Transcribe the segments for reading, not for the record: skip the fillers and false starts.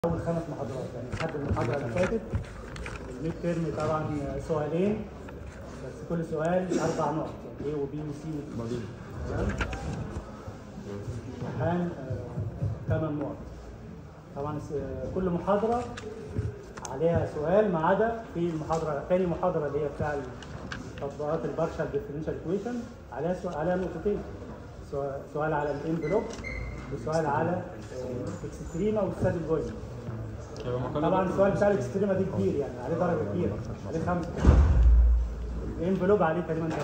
اول 5 محاضرات يعني لحد المحاضره اللي فاتت. الميد تيرم طبعا سؤالين بس كل سؤال 4 نقط يعني A و B و C و D. تمام. امتحان 8 نقط. طبعا كل محاضره عليها سؤال ما عدا في المحاضره ثاني محاضره اللي هي بتاع تطبيقات البارشال ديفرنشال ايكويشن عليها نقطتين. سؤال على الانفلوب وسؤال على اكستريما والسادل بوينت. طبعا السؤال بتاع الاكستريما دي كبير يعني عليه درجه كبيره، عليه 5. الانفلوب عليه تقريبا 3.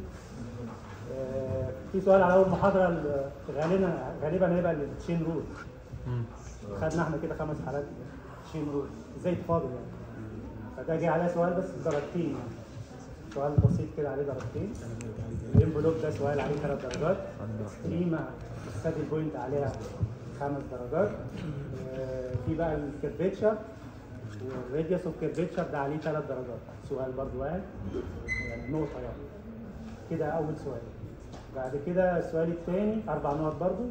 في سؤال على اول محاضره غالبا هيبقى التشين رول. خدنا احنا كده 5 حالات تشين رول ازاي تفاضل يعني. فده جه عليه سؤال بس بدرجتين يعني. سؤال بسيط كده عليه درجتين. الانفلوب ده سؤال عليه 3 درجات. اكستريما السادل بوينت عليها 5 درجات. في بقى الكيرفيتشر والراديوس اوف كيرفيتشر ده عليه 3 درجات. سؤال برضه واحد يعني نقطه يعني. كده اول سؤال. بعد كده السؤال الثاني 4 نقط برضه.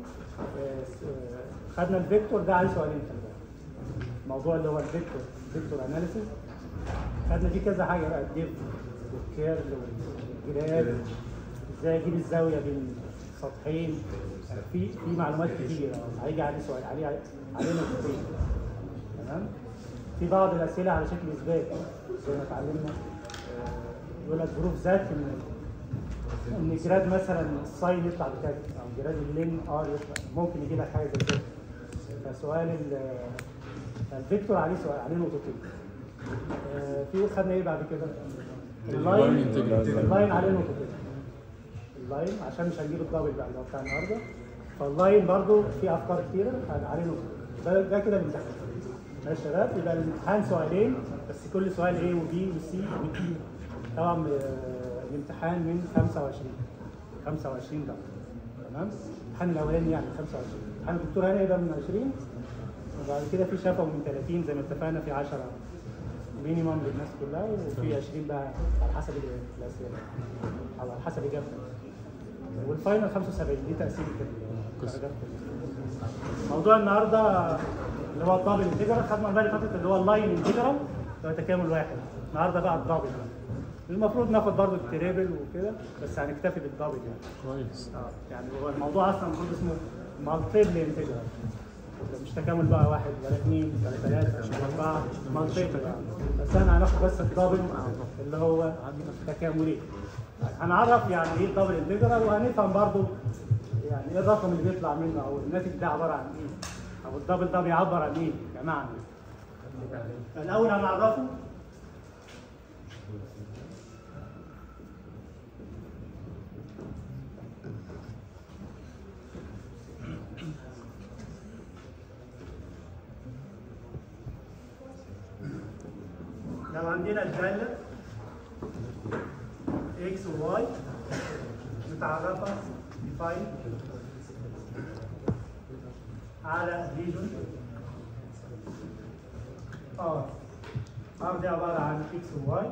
خدنا الفيكتور ده عليه سؤالين خلي بالك. الموضوع اللي هو الفيكتور اناليسيس خدنا فيه كذا حاجه بقى، الديف والكيرل والجراب، ازاي اجيب الزاويه بين سطحين. في معلومات كتير هيجي عليه سؤال عليه نقطتين. تمام. في بعض الاسئله على شكل اثبات زي ما اتعلمنا. يقول لك بروف ذات ان جراد مثلا الساين يطلع بكذا او جراد اللين يطلع، ممكن يجي لك حاجه زي كده. فسؤال الفيكتور عليه نقطتين. في خدنا ايه بعد كده؟ اللاين عليه نقطتين. اللاين عشان مش هنجيب الدبل بقى اللي هو بتاع النهارده. فاللاين برضو في افكار كتيره عليه نقطه. ده كده الامتحان. ماشي يا شباب. يبقى الامتحان سؤالين بس كل سؤال A و B و C و D. طبعا الامتحان من 25 درجه. تمام. الامتحان الاولاني يعني 25. امتحان الدكتور هاني ده من 20 وبعد كده في شفوي من 30 زي ما اتفقنا. في 10 مينيمم للناس كلها وفي 20 بقى على حسب الاسئله او على حسب اجابتك. والفاينل 75 دي تقسيم الدرجات. موضوع النهارده اللي هو الدبل انتجرال. خدنا المره اللي فاتت اللي هو اللاين انتجرال اللي هو تكامل واحد. النهارده بقى الدبل. المفروض ناخد برضه التريبل وكده بس هنكتفي بالدبل يعني. كويس. يعني هو الموضوع اصلا المفروض اسمه مالتيبل انتجرال. مش تكامل بقى 1 ولا 2 ولا 3 ولا 4 مالتيبل يعني. بس انا هناخد بس الدبل اللي هو تكاملي. هنعرف يعني ايه الدبل انتجرال وهنفهم برضه يعني ايه الرقم اللي بيطلع منه او الناتج ده عباره عن ايه او الدبل ده بيعبر عن ايه كمعنى. الاول هنعرفه لو عندنا الداله x و y متعرفه define على ريجون R دي عباره عن x و y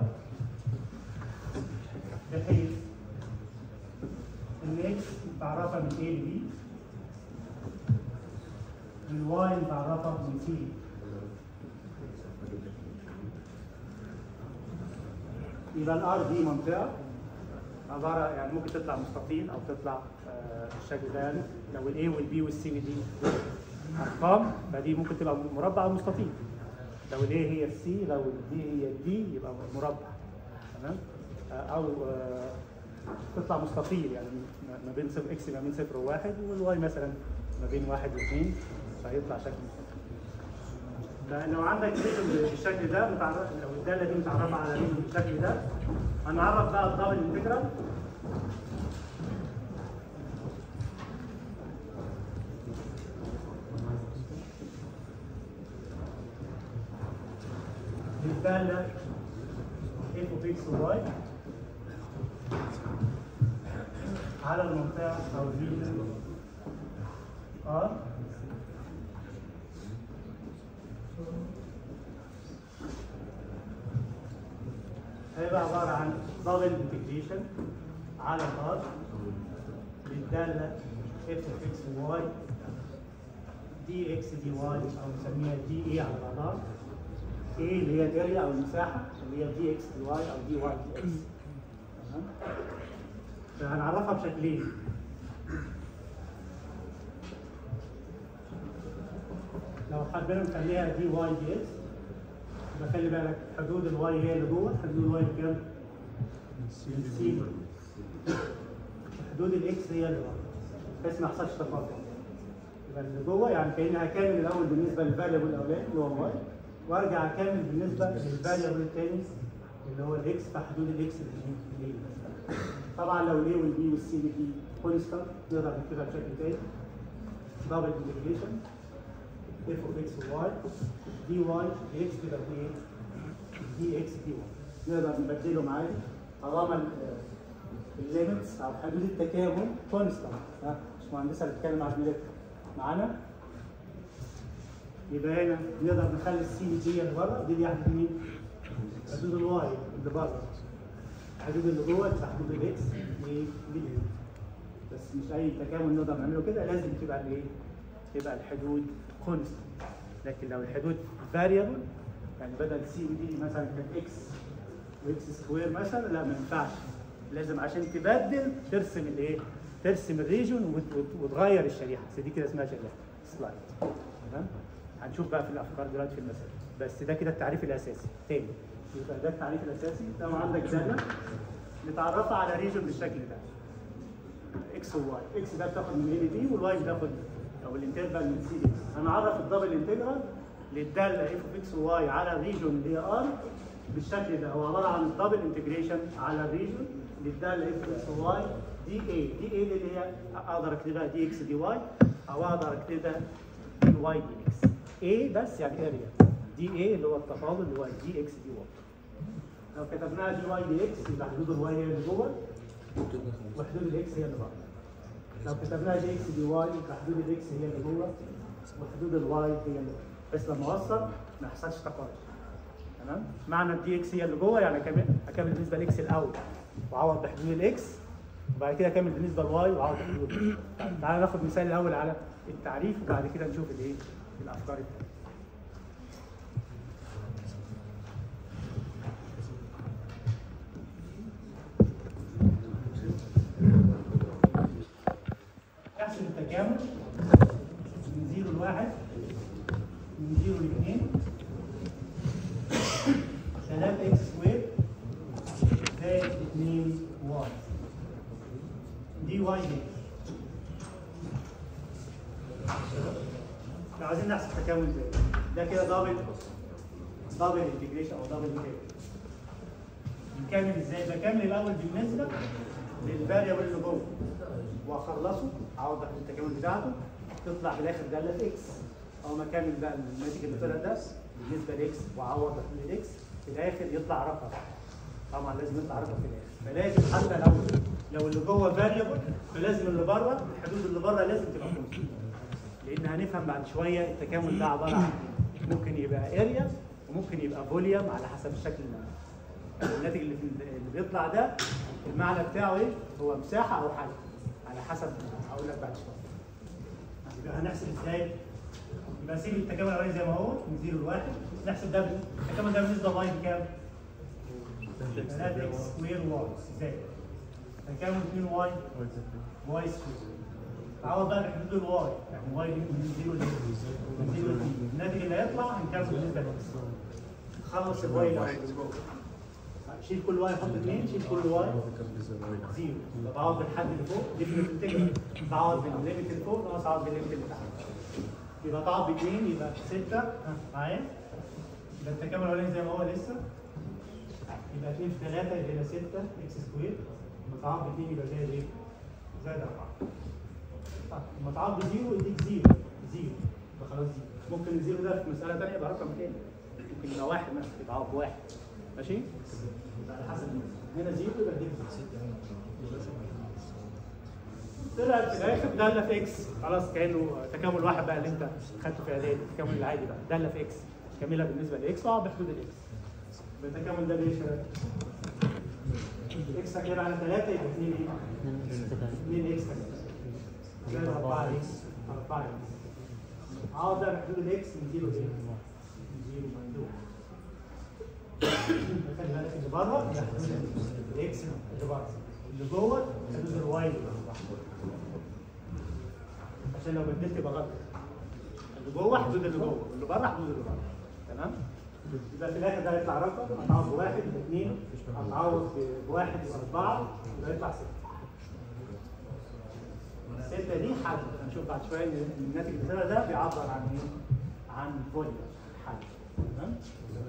بحيث ان x متعرفه من A ل B والy متعرفه من C. يبقى الار دي منطقه عباره يعني ممكن تطلع مستطيل او تطلع بالشكل ده يعني. لو الاي والبي والسي ودي ارقام فدي ممكن تبقى مربع او مستطيل. لو الاي هي السي لو الدي هي الدي يبقى مربع. تمام. او تطلع مستطيل يعني ما بين اكس ما بين 0 و1 والواي مثلا ما بين 1 و2 فيطلع شكل مستطيل. لو عندك ريجن بالشكل ده لو الداله دي متعرفه على ريجن بالشكل ده هنعرف بقى الدبل انتجرال. للداله f of x و y على المنطقه او الريجن R هيبقى عباره عن دبل انتجريشن على الار للداله f of x و y دي اكس دي واي او نسميها دي اي على بعضها. اي اللي هي الاريا او المساحه اللي هي دي اكس دي واي او دي واي دي اكس. تمام؟ فهنعرفها بشكلين. لو حبينا نخليها دي واي دي اكس يبقى خلي بالك حدود الواي هي اللي جوه، حدود الواي بكام؟ سي. حدود الاكس هي اللي بره بحيث ما يحصلش تفاضل. يبقى اللي جوه يعني كاني هكامل الاول بالنسبه للفاريبل الاولاني اللي هو واي، وارجع اكمل بالنسبه للفاريبل الثاني اللي هو الاكس في حدود الاكس اللي طبعا لو الاي والبي والسي والدي كونستانت نقدر نكتبها بشكل تاني. دبل انتجريشن اف اوف اكس وواي دي واي دي اكس تبقى ايه؟ دي اكس دي واي. نقدر نبدلهم عادي طالما الليمتس او حدود التكامل كونستانت. ها مش مهندسه اللي بتتكلم عن الملف معانا. يبقى هنا نقدر نخلي السي دي اللي بره دي حدود مين؟ حدود الواي اللي بره. الحدود اللي جوه تبقى حدود الاكس دي بس مش اي تكامل نقدر نعمله كده، لازم تبقى الايه؟ تبقى الحدود كونستانت. لكن لو الحدود فاريبل يعني بدل سي ودي مثلا كان اكس واكس سكوير مثلا، لا ما ينفعش. لازم عشان تبدل ترسم الايه؟ ترسم الريجون وتغير الشريحه. دي كده اسمها شريحه سلايد. تمام؟ هنشوف بقى في الافكار دلوقتي في المسائل، بس ده كده التعريف الاساسي. تاني يبقى ده التعريف الاساسي. لو عندك داله متعرفه على ريجون بالشكل ده اكس وواي، اكس ده بتاخد من اي لبي والواي بتاخد او الانترفال من سي دي. هنعرف الدبل انتجرال للداله اف اوف اكس وواي على الريجون اللي هي ار بالشكل ده. هو عباره عن الدبل انتجريشن على الريجون للداله اف اوف اكس وواي دي اي. دي اي اللي هي اقدر اكتبها دي اكس دي واي او اقدر اكتبها دي واي دي اكس. اي بس يعني اريا دي اي اللي هو التفاضل اللي هو دي اكس دي واي. لو كتبناها دي واي دي اكس يبقى حدود الواي هي اللي جوه وحدود الاكس هي اللي بره. لو كتبناها دي اكس دي واي يبقى حدود الاكس هي اللي جوه وحدود الواي هي اللي بره، بس لما اوصل ما يحصلش تقارب. تمام؟ معنى الدي اكس هي اللي جوه يعني اكمل بالنسبه لاكس الاول واعوض بحدود الاكس، وبعد كده اكمل بالنسبه للواي واعوض بحدود الاكس. تعالى ناخد مثال الاول على التعريف وبعد كده نشوف الايه؟ الافكار الثانيه. احسب التكامل من 0 ل 1 من 0 ل 2 3 اكس سكوير زائد 2 واي دي واي دي. لو عايزين نحسب التكامل ازاي؟ ده كده دبل انتجريشن او دبل انتجريشن. نكمل ازاي؟ بكمل الاول بالنسبه للفاريبل اللي جوه واخلصه اعوض في التكامل بتاعته تطلع في الاخر داله في اكس. او ما اكمل بقى الناتج اللي طلع ده بالنسبه لاكس واعوض في الاكس في الاخر يطلع رقم. طبعا لازم يطلع رقم في الاخر، فلازم حتى لو اللي جوه فاريبل فلازم اللي بره الحدود اللي بره لازم تبقى كونستانت. لان هنفهم بعد شويه التكامل ده عباره عن ممكن يبقى اريا وممكن يبقى فوليوم على حسب الشكل الناتج اللي بيطلع ده المعنى بتاعه ايه؟ هو مساحه او حجم على حسب هقول لك بعد شويه. يبقى هنحسب ازاي؟ يبقى سيب التكامل الاولاني زي ما هو من 0 ل 1 نحسب ده التكامل ده بالنسبه لواي بكام؟ 3 اكس سكوير واي ازاي؟ تكامل 2 واي واي سكوير. تعوض بقى بحدود الواي يعني واي من 0 ل 0 الناتج اللي هيطلع هنكمل بالنسبه لاكس. خلص الواي الاول شيل كل واي حط 2 شيل كل واي 0. بعوض بالحد اللي فوق ديفرنت انتجرال بعوض بالليميت اللي فوق ناقص اعوض بالليميت اللي تحت. يبقى تعوض ب 2 يبقى 6 معايا. يبقى التكامل الاولاني زي ما هو لسه يبقى 2 في 3 يبقى 6 اكس سكوير. لما تعوض ب 2 يبقى زائد ايه؟ زائد 4. لما تعوض ب 0 يديك 0 يبقى خلاص 0. ممكن الزيرو ده في مساله ثانيه يبقى رقم تاني، ممكن يبقى 1 مثلا يبقى عوض ب1 ماشي؟ يبقى على حسب هنا 0 يبقى دي 6 طلعت في الاخر داله في اكس. خلاص كانه تكامل واحد بقى اللي انت خدته في اعدادي، التكامل العادي بقى داله في اكس كامله بالنسبه لاكس واقعد بحدود الاكس. التكامل ده ليه شباب؟ اكس هتجيب على 3 يبقى 2 ايه؟ 2 اكس زائد 4 اكس 4 اكس عوض بقى بحدود الاكس من 0 لايه؟ من 0 مندوب. خلي بالك اللي بره ده حدود الاكس اللي بره، اللي جوه حدود الواي اللي بره. عشان لو بدلت يبقى غلط. اللي جوه حدود اللي جوه، واللي بره حدود اللي بره. تمام؟ يبقى في الاخر ده يطلع رقم، هتعوض بواحد باثنين، هتعوض بواحد واربعه، يبقى يطلع 6. الستة دي حل، هنشوف بعد شويه ان الناتج بتاعنا ده بيعبر عن ايه؟ عن فوليوم حل. تمام؟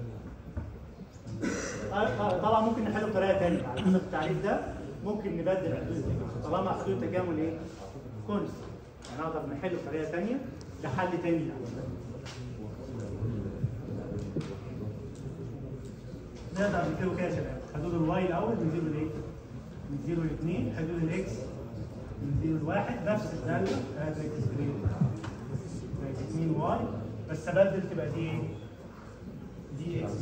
طبعا ممكن نحله بطريقه ثانيه على حسب التعريف ده، ممكن نبدل حدود طالما حدود تكامل ايه؟ كونست. يعني نقدر نحله بطريقه ثانيه لحل ثاني يعني. نقدر نكتبه كده يا شباب، حدود الواي الاول من 0 لايه؟ من 0 ل 2، حدود الاكس من 0 ل 1 نفس الداله 3 اكس 2 واي، بس ابدل تبقى دي ايه؟ دي اكس.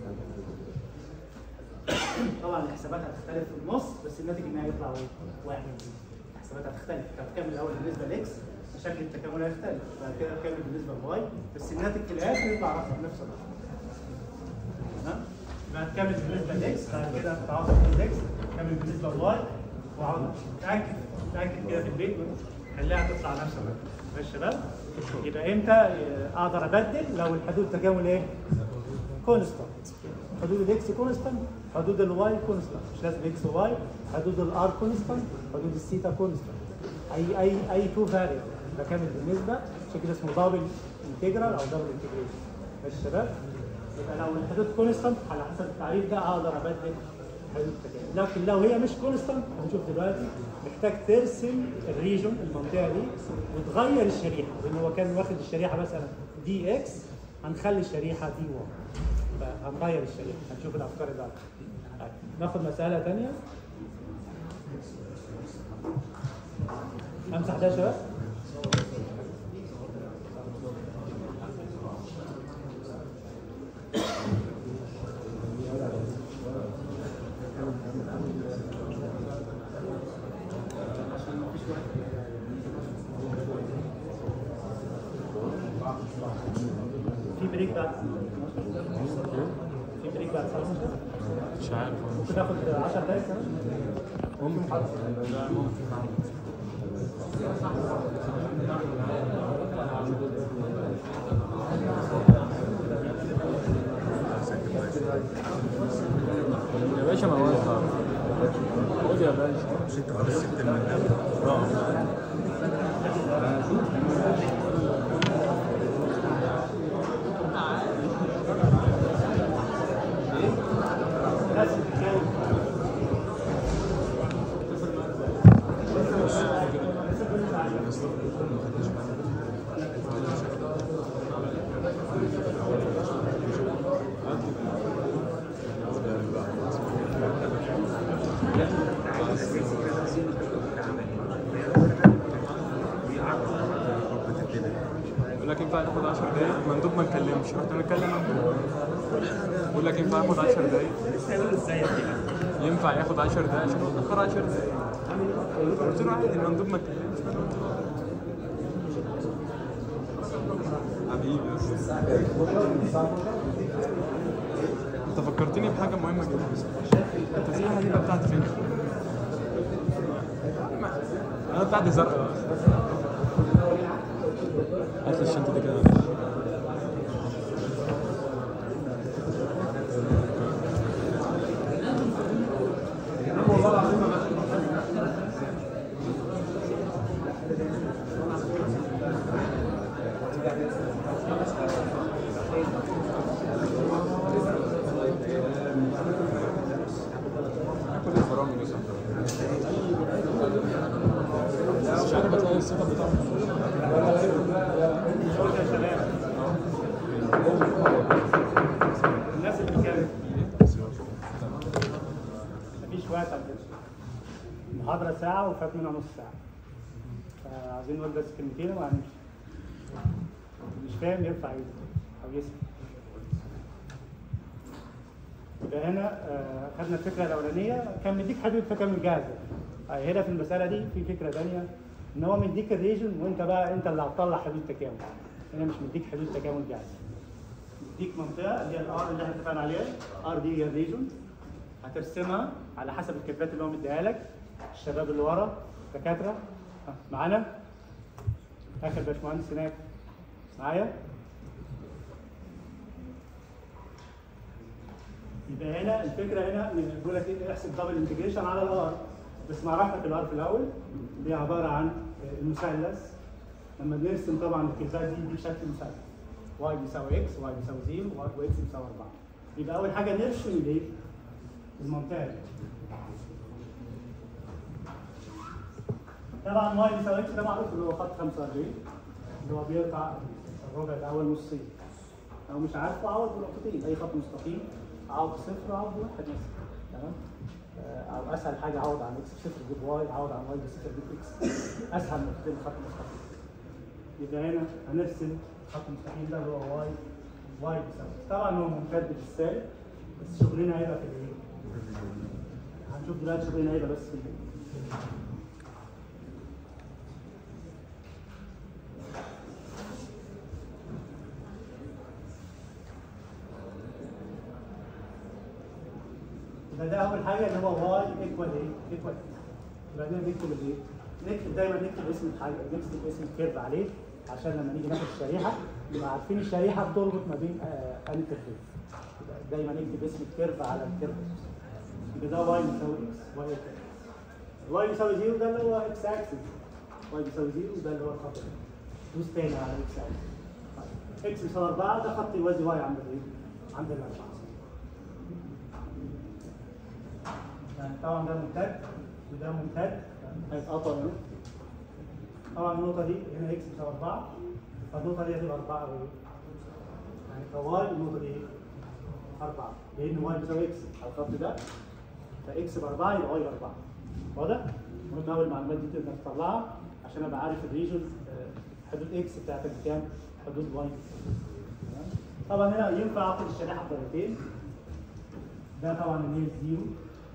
طبعا الحسابات هتختلف في النص، بس الناتج النهائي يطلع واحد. الحسابات هتختلف، هتكمل الاول بالنسبه لاكس شكل التكامل هيختلف، بعد كده هتكمل بالنسبه لواي، بس الناتج في الاخر يطلع رقم نفس الرقم. تمام؟ هتكمل بالنسبه لاكس، بعد كده تعوض بالاكس، تكمل بالنسبه لواي، وعوض. تاكد كده في البيت خليها تطلع نفس الرقم. ماشي يا شباب؟ يبقى امتى اقدر ابدل؟ لو الحدود تكامل ايه؟ كونستانت. حدود الاكس كونستانت، حدود الواي كونستانت، مش لازم اكس وواي، حدود الار كونستانت، حدود الثيتا كونستانت. اي تو فاريبل بكمل بالنسبه، عشان كده اسمه دبل انتجرال او دبل انتجريشن. ماشي يا شباب؟ يبقى لو الحدود كونستانت على حسب التعريف ده اقدر ابدل حدود التكامل، لكن لو هي مش كونستانت هنشوف دلوقتي محتاج ترسم الريجون المنطقه دي وتغير الشريحه، لان هو كان واخد الشريحه مثلا دي اكس، هنخلي الشريحه دي واي، فهنغير الشريحه. هنشوف الافكار اللي بعدها. ناخد مساله ثانيه. امسح ده يا شباب. في بريك بعد صلاة مش عارف. ممكن ناخد 10 دقايق كمان؟ ممكن. لا ممكن. يا باشا ما واقف. خد يا باشا. مش انت خلاص سبت المنام؟ يقول لك ينفع تاخد 10 دقايق، مندوب ما نكلمش، رحت نتكلم يقول لك ينفع ياخد 10 دقايق. ينفع ياخد 10 دقايق عشان نتأخر 10 دقايق. قلت له عادي المندوب ما اتكلمش. حبيبي انت فكرتني بحاجة مهمة جدا. انت السلاحة دي بقى بتاعتي فين؟ انا بتاعتي زرقاء. هات لي الشنطة دي كده. كل البرامج يا صاحبي. مش عارف هتلاقي السيت اب بتاعهم. الناس اللي كانت مفيش وقت على المحاضرة ساعة وفات منها نص ساعة، فعايزين نقول بس كلمتين وهنمشي. مش فاهم يرفع ايده أو يسمع. يبقى هنا خدنا الفكرة الأولانية، كان مديك حدود تكامل جاهزة. هنا في المسألة دي في فكرة ثانية، إن هو مديك الريجن وأنت بقى أنت اللي هتطلع حدود تكامل. هنا مش مديك حدود تكامل جاهزه. مديك منطقه اللي هي الار اللي احنا اتفقنا عليها، ار دي هي الريجون. هترسمها على حسب الكيرفات اللي هو مديها لك. الشباب اللي ورا دكاتره معانا؟ اخر باشمهندس هناك معايا؟ يبقى هنا الفكره هنا بيقول لك ايه، احسب دبل انتجريشن على الار. بس ما عرفنا الار في الاول دي عباره عن المثلث. لما بنرسم طبعا الكيرفات دي بشكل مثلث، واي بيساوي اكس، واي بيساوي 0، واكس بيساوي 4. يبقى اول حاجه نرسم الايه؟ المنطقه دي. طبعا واي بيساوي اكس ده معروف اللي هو خط 45، اللي هو بيقطع الربع ده اول نصين. لو مش عارفه عوض بنقطتين، اي خط مستقيم عوض بصفر عوض بواحد مثلا، تمام؟ او اسهل حاجه عوض عن اكس بصفر جيب واي، عوض عن واي بصفر جيب اكس. اسهل نقطتين خط مستقيم. يبقى هنا هنرسم خط مستقيم ده اللي هو واي بيساوي. طبعا هو ممتد بالسالب، بس شغلنا هيبقى في الايه؟ هنشوف دلوقتي شغلنا هيبقى بس في الايه؟ يبقى ده اول حاجه اللي هو واي ايكوال ايه؟ ايكوال. يبقى ده نكتب الايه؟ نكتب دايما نكتب اسم الحاجه، نكتب اسم الكيرف عليه عشان لما نيجي ناخد الشريحه نبقى عارفين الشريحه بتربط ما بين انهي كيرفين. يبقى دايما نكتب اسم الكيرف على الكيرف. يبقى ده واي بيساوي اكس، واي ايكوال. الواي بيساوي 0 ده اللي هو اكس اكسس. واي بيساوي 0 ده اللي هو الخط ده. دوس تاني على اكس اكسس. اكس بيساوي 4 ده خط يوازي واي عند الايه؟ عند الاربعه. يعني طبعا ده ممتد وده ممتد هيتقطع هنا. طبعا النقطة دي هنا اكس بتساوي 4، فالنقطة دي هتبقى 4 أو ايه؟ يعني كواي النقطة دي ايه؟ 4، لأن واي بتساوي اكس على الخط ده، فاكس ب 4 يبقى واي ب 4. واضح؟ مهم أوي المعلومات دي تقدر تطلعها عشان أبقى عارف الريجن حدود اكس بتاعتك بكام؟ حدود واي. طبعا هنا ينفع آخد الشريحة بطريقتين. ده طبعا اللي هي الزيرو.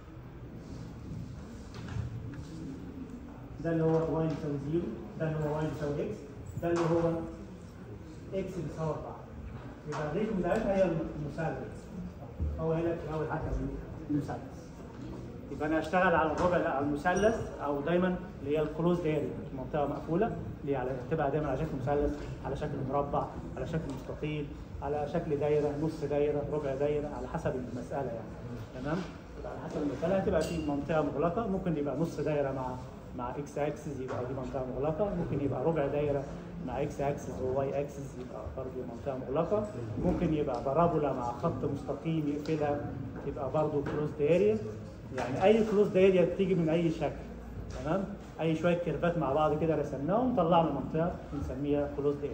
ده اللي هو واي بيساوي 0، ده اللي هو واي بيساوي اكس، ده اللي هو اكس بيساوي 4. يبقى الريجن بتاعتها هي المثلث. هو هنا في اول حاجه المثلث. يبقى انا هشتغل على الربع على المثلث، او دايما اللي هي الكلوز دايره، منطقه مقفوله اللي على تبقى دايما على شكل مثلث، على شكل مربع، على شكل مستطيل، على شكل دايره، نص دايره، ربع دايره، على حسب المساله يعني. تمام؟ يبقى على حسب المساله هتبقى في منطقه مغلقه، ممكن يبقى نص دايره مع اكس اكسس يبقى دي منطقه مغلقه، ممكن يبقى ربع دايره مع اكس اكسس وواي اكسس يبقى برضه منطقه مغلقه، ممكن يبقى بارابولا مع خط مستقيم يقفلها يبقى برضه كلوز اريا. يعني اي كلوز اريا بتيجي من اي شكل. تمام؟ اي شويه كيرفات مع بعض كده رسمناهم طلعنا منطقه بنسميها كلوز اريا.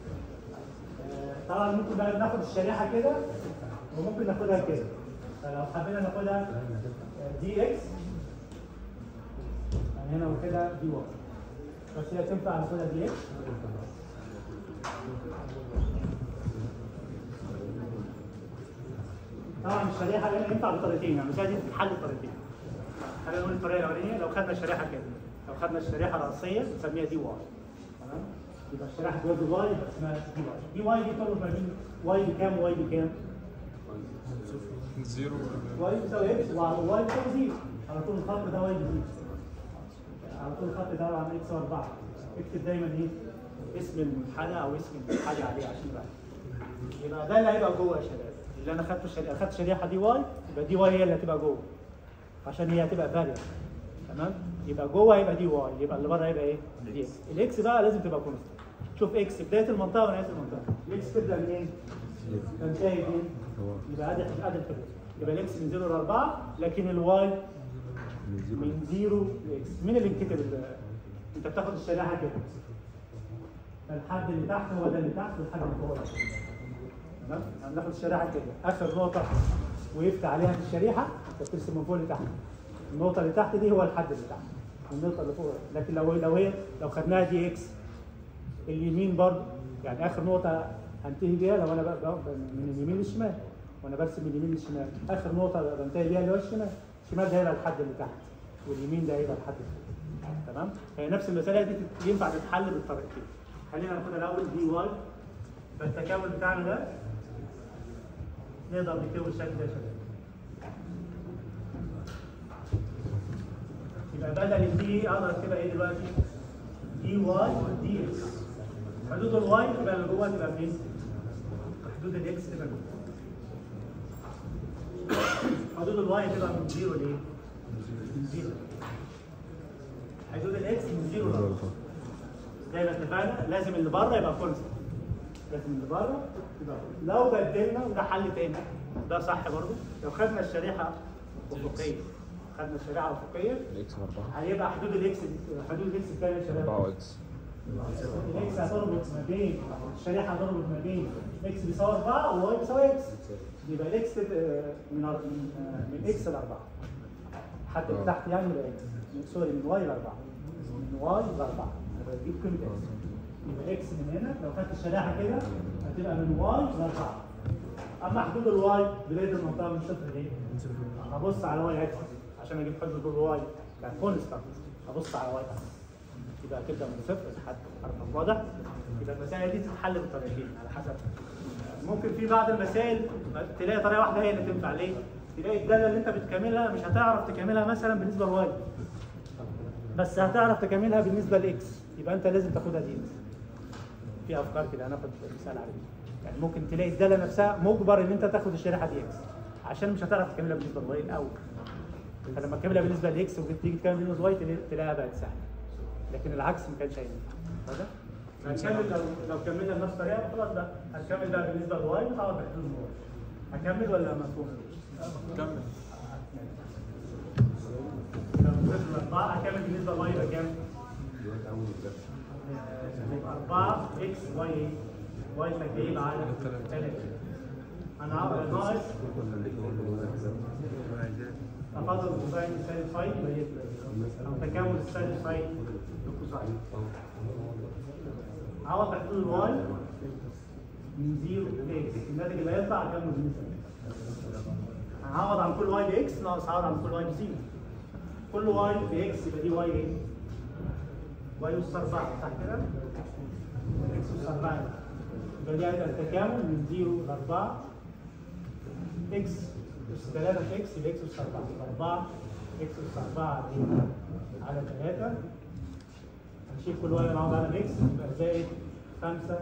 طبعا ممكن بقى ناخد الشريحه كده وممكن ناخدها كده. فلو حبينا ناخدها دي اكس هنا وكده دي واي، بس هي تنفع ناخدها دي اكس. طبعا الشريحه هنا ينفع بطريقتين، يعني المساله دي بتتحل بطريقتين. خلينا نقول الطريقه الاولانيه، لو خدنا الشريحه كده، لو خدنا الشريحه الرئيسيه بنسميها دي واي. تمام؟ يبقى الشريحه جوه واي يبقى اسمها دي واي. دي واي دي تربط ما بين واي بكام وواي بكام؟ 0. واي بيساوي اكس وواي بيساوي 0. على طول الخط ده واي بزيرو. على طول الخط ده عن اكس 4. اكتب دايما ايه؟ اسم المنحنى او اسم الحاجه عليه عشان بقى. يبقى ده اللي هيبقى جوه يا شباب. اللي انا خدته خدت الشريحه دي واي، يبقى دي واي هي اللي هتبقى جوه. عشان هي هتبقى فاريبل. تمام؟ يبقى جوه هيبقى دي واي، يبقى اللي بره هيبقى ايه؟ دي اكس. الاكس بقى لازم تبقى كونستنت. شوف اكس بدايه المنطقه ونهايه المنطقه. الاكس تبدا منين؟ تنتهي فين؟ يبقى ادي الحدود. يبقى الاكس من 0 ل 4، لكن الواي من 0 لاكس. مين اللي بيكتب انت بتاخد الشريحه كده. فالحد اللي تحت هو ده اللي تحت والحد اللي فوق. تمام؟ هناخد الشريحه كده، اخر نقطه وقفت عليها في الشريحه انت بترسم من فوق لتحت. النقطه اللي تحت دي هو الحد اللي تحت. النقطه اللي فوق، لكن لو خدناها دي اكس اليمين برضه، يعني اخر نقطه هنتهي بيها لو انا من اليمين للشمال، وانا برسم من اليمين للشمال، اخر نقطه بنتهي بيها اللي هو الشمال. الشمال ده هيبقى الحد اللي تحت واليمين ده هيبقى الحد اللي فوق. تمام؟ فهي نفس المساله دي ينفع تتحل بالطريقتين. خلينا ناخدها الاول دي واي فالتكامل بتاعنا ده نقدر نكتبه بالشكل ده يا شباب. يبقى بدل الدي اقدر اكتبها ايه دلوقتي؟ دي واي دي اكس. حدود الواي تبقى اللي جوه تبقى فين؟ حدود الاكس تبقى جوه. حدود الواي تبقى من 0 لايه؟ من 0. حدود الاكس من 0 ل 4. زي ما اتفقنا لازم اللي بره يبقى كونستنت. لازم اللي بره يبقى لو بدلنا وده حل تاني ده صح برضه. لو خدنا الشريحه افقيه الاكس 4 هيبقى حدود الاكس كام يا شباب؟ 4 اكس. الاكس هتربط ما بين الشريحه هتربط ما بين اكس بيساوي 4 وواي بيساوي اكس. يبقى الاكس من اكس ل 4 حتى تحت يعني سوري من واي ل 4 من واي ل 4 يبقى تجيب قيمه اكس. يبقى اكس من هنا لو خدت الشريحه كده هتبقى من واي ل 4. اما حدود الواي بدايه المنطقه من صفر ليه؟ هبص على واي اكس عشان اجيب حدود الواي كونستانت. هبص على واي اكس يبقى تبدا من صفر لحد رقم واضح. يبقى المسائل دي تتحل بالطريقتين على حسب. ممكن في بعض المسائل تلاقي طريقه واحده هي اللي تنفع. ليه؟ تلاقي الداله اللي انت بتكملها مش هتعرف تكملها مثلا بالنسبه لواي بس هتعرف تكملها بالنسبه لاكس، يبقى انت لازم تاخدها دي. في افكار كده هناخد مثال على دي. يعني ممكن تلاقي الداله نفسها مجبر ان انت تاخد الشريحه دي اكس عشان مش هتعرف تكملها بالنسبه لواي الاول. فلما تكملها بالنسبه لاكس وتيجي تكمل بالنسبه لواي تلاقيها بقت سهله. لكن العكس ما كانش هينفع. واضح؟ هنكمل لو كملنا بنفس الطريقه خلاص بقى هنكمل بقى بالنسبه لواي وهقعد بحدود الواي. هكمل ولا مفهوم؟ كمل. لو صفر 4 هكمل بالنسبه لواي يبقى كام؟ 4 اكس واي ايه؟ واي تكعيب على 3. انا هعمل ناقص تفاضل كوساين سالب او تكامل السالب ساين بالكوساين. عوض حدود الواي من 0 لاكس الناتج اللي هيطلع هكمل بالنسبه هعوض عن كل واي باكس ناقص هعوض عن كل واي بزيرو. كل واي باكس يبقى دي واي ايه؟ واي اس 4 صح كده؟ اكس اس 4 يبقى دي هيبقى التكامل من 0 ل 4 اكس اس 3 في اكس يبقى اكس اس 4 4 اكس اس 4 على 3 هنشيل كل واي نعوض على اكس يبقى زائد 5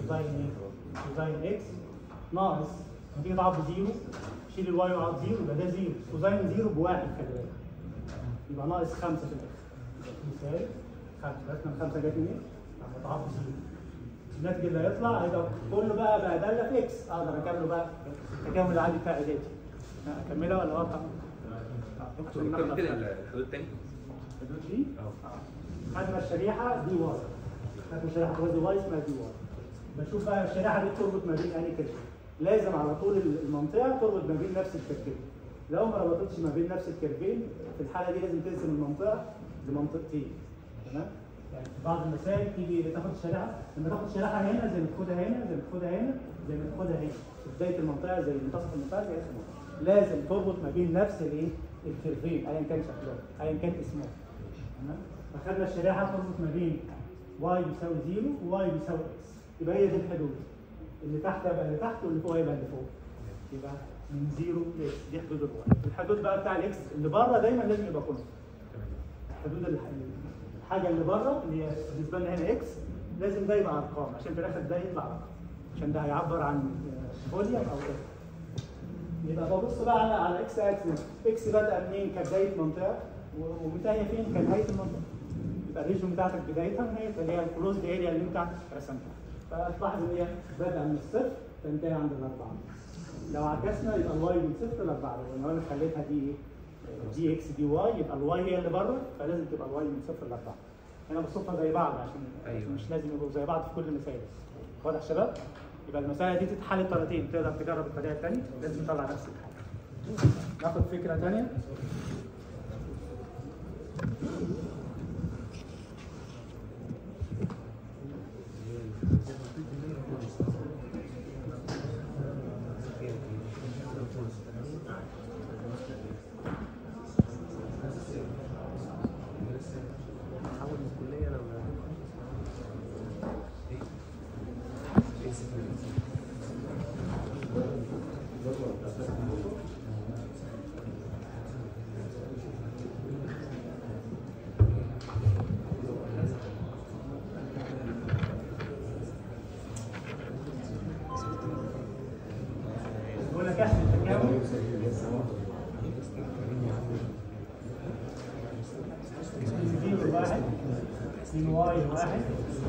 كوزاين اكس ناقص لما تيجي تعوض بزيرو شيل الواي وعوض زيرو يبقى ده زيرو كوزاين زيرو بواحد خلي بالك يبقى ناقص 5 في الاخر يساوي 5. رسمه 5 جت منين؟ لما تعوض بزيرو الناتج اللي هيطلع هيبقى كله بقى داله في اكس اقدر اكمله بقى التكامل العادي بتاع اعدادي. اكملها ولا اقطع؟ دكتور كم كده الحدود تاني؟ الحدود دي؟ خدنا الشريحه دي واي. خدنا شريحه توازي واي اسمها دي واي. بشوف بقى الشريحه دي تربط ما بين انهي كيرف. لازم على طول المنطقه تربط ما بين نفس الكيرفين. لو ما ربطتش ما بين نفس الكيرفين في الحاله دي لازم تقسم المنطقه لمنطقتين. تمام؟ يعني في بعض المسائل تيجي تاخد الشريحه لما تاخد الشريحه هنا زي ما تاخدها هنا زي ما تاخدها هنا زي ما تاخدها هنا في بدايه المنطقه زي منتصف المنطقه زي اسمها. لازم تربط ما بين نفس الايه؟ الكيرفين ايا كان شكلهم ايا كان اسمهم. تمام؟ فخدنا الشريحه تربط ما بين واي بيساوي 0 وواي بيساوي اكس. يبقى هي دي الحدود. اللي تحت يبقى اللي تحت واللي فوق يبقى اللي فوق. يبقى من 0 لاكس دي حدود الواي. الحدود بقى بتاع الاكس اللي بره دايما لازم يبقى كونستنت. حدود الحاجه اللي بره اللي هي بالنسبه لنا هنا اكس لازم ده يبقى ارقام عشان في الاخر ده يطلع رقم عشان ده هيعبر عن فوليوم او كده. يبقى ببص بقى على اكس اكسس. اكس بدا منين كبدايه منطقه ومنتهيه فين كنهايه المنطقه. يبقى الريجن بتاعتك بدايتها ونهايتها اللي هي الكلوزد اريا اللي انت رسمتها. فتلاحظ ان هي بادئه من الصفر تنتهي عند الاربعه. لو عكسنا يبقى الواي من صفر لاربعه. لو انا خليتها دي ايه؟ دي اكس دي واي يبقى الواي هي اللي بره فلازم تبقى الواي من صفر لاربعه. هنا بصفها زي بعض عشان مش لازم يبقوا زي بعض في كل المسائل. واضح يا شباب؟ يبقى المسائل دي تتحل بطريقتين. تقدر تجرب الطريقه الثانيه لازم تطلع نفس الحاجه. ناخد فكره ثانيه. كسر التكامل زيرو واحد من واي واحد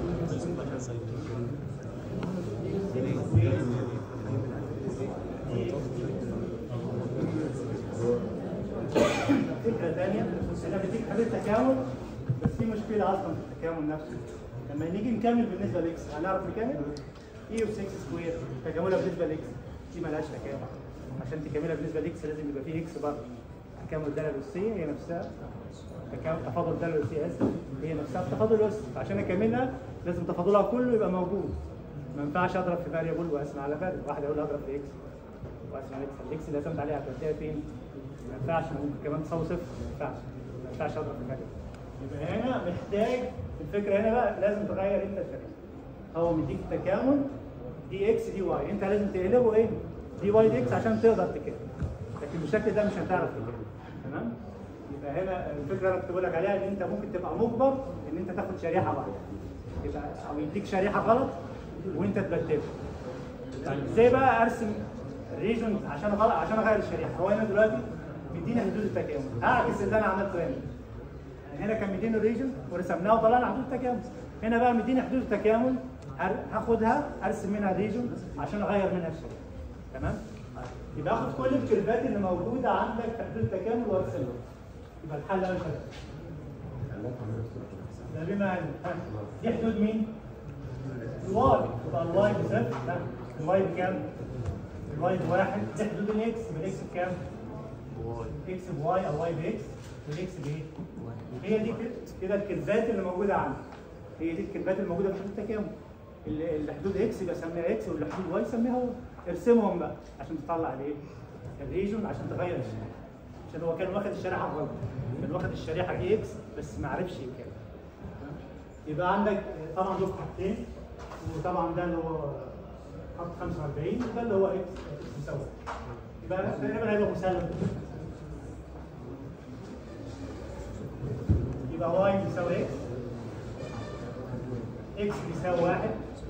فكرة ثانية أنا بديك حل التكامل بس في مشكلة أصلا في التكامل نفسه. لما نيجي نكمل بالنسبة لإكس هنعرف نكمل إي أوف 6 سكوير تكاملها بالنسبة لإكس دي مالهاش تكامل. عشان تكملها بالنسبة لإكس لازم يبقى فيه إكس برضه. تكامل الدالة الأسية هي نفسها تفاضل الدالة الأسية هي نفسها تفاضل الأس. عشان أكملها لازم تفاضلها كله يبقى موجود. ما ينفعش أضرب في فاريبل وأقسم على فاريبل. واحد يقول أضرب في إكس وأقسم على إكس. الإكس اللي قسمت عليها هتوديها فين؟ ما ينفعش ممكن كمان تساوي صفر. ما ينفعش اضرب في فاريبل. يبقى هنا محتاج الفكره هنا بقى لازم تغير انت الفكره. هو مديك التكامل دي اكس دي واي انت لازم تقلبه ايه؟ دي واي دي اكس عشان تقدر تكمل. لكن بالشكل ده مش هتعرف تكمل. تمام؟ يبقى هنا الفكره اللي كنت بقول لك عليها ان انت ممكن تبقى مجبر ان انت تاخد شريحه واحده. يبقى او يديك شريحه غلط وانت تبدلها. طيب ازاي بقى ارسم الريجن عشان اغير الشريحه؟ هو هنا دلوقتي مديني حدود التكامل، هعكس اللي انا عملته هنا. هنا كان مديني الريجن ورسمناه وطلعنا حدود التكامل. هنا بقى مديني حدود التكامل هاخدها ارسم منها ريجن عشان اغير منها الشريحه. تمام؟ يبقى اخد كل الكيرفات اللي موجوده عندك في حدود التكامل وارسمها. يبقى الحل اول شيء. ده بما دي حدود مين؟ الواي. يبقى الواي بصفر، لا الواي بكام؟ الواي بواحد. دي حدود الاكس. يبقى الاكس بكام؟ اكس بواي او واي باكس والاكس بايه؟ هي دي كده الكيرفات اللي موجوده عندك. هي دي الكيرفات اللي موجوده في حدود التكامل. اللي حدود اكس يبقى سميها اكس واللي حدود واي سميها واي. ارسمهم بقى عشان تطلع الايه؟ الريجن عشان تغير الشريحه. عشان هو كان واخد الشريحه غلط. كان واخد الشريحه اي اكس بس ما عرفش يكمل. يبقى عندك طبعا دول خطين وطبعا ده اللي هو خط 45 وده اللي هو اكس مساوي. يبقى تقريبا هيبقى مسلم. يبقى واي بيساوي اكس، اكس بيساوي واحد،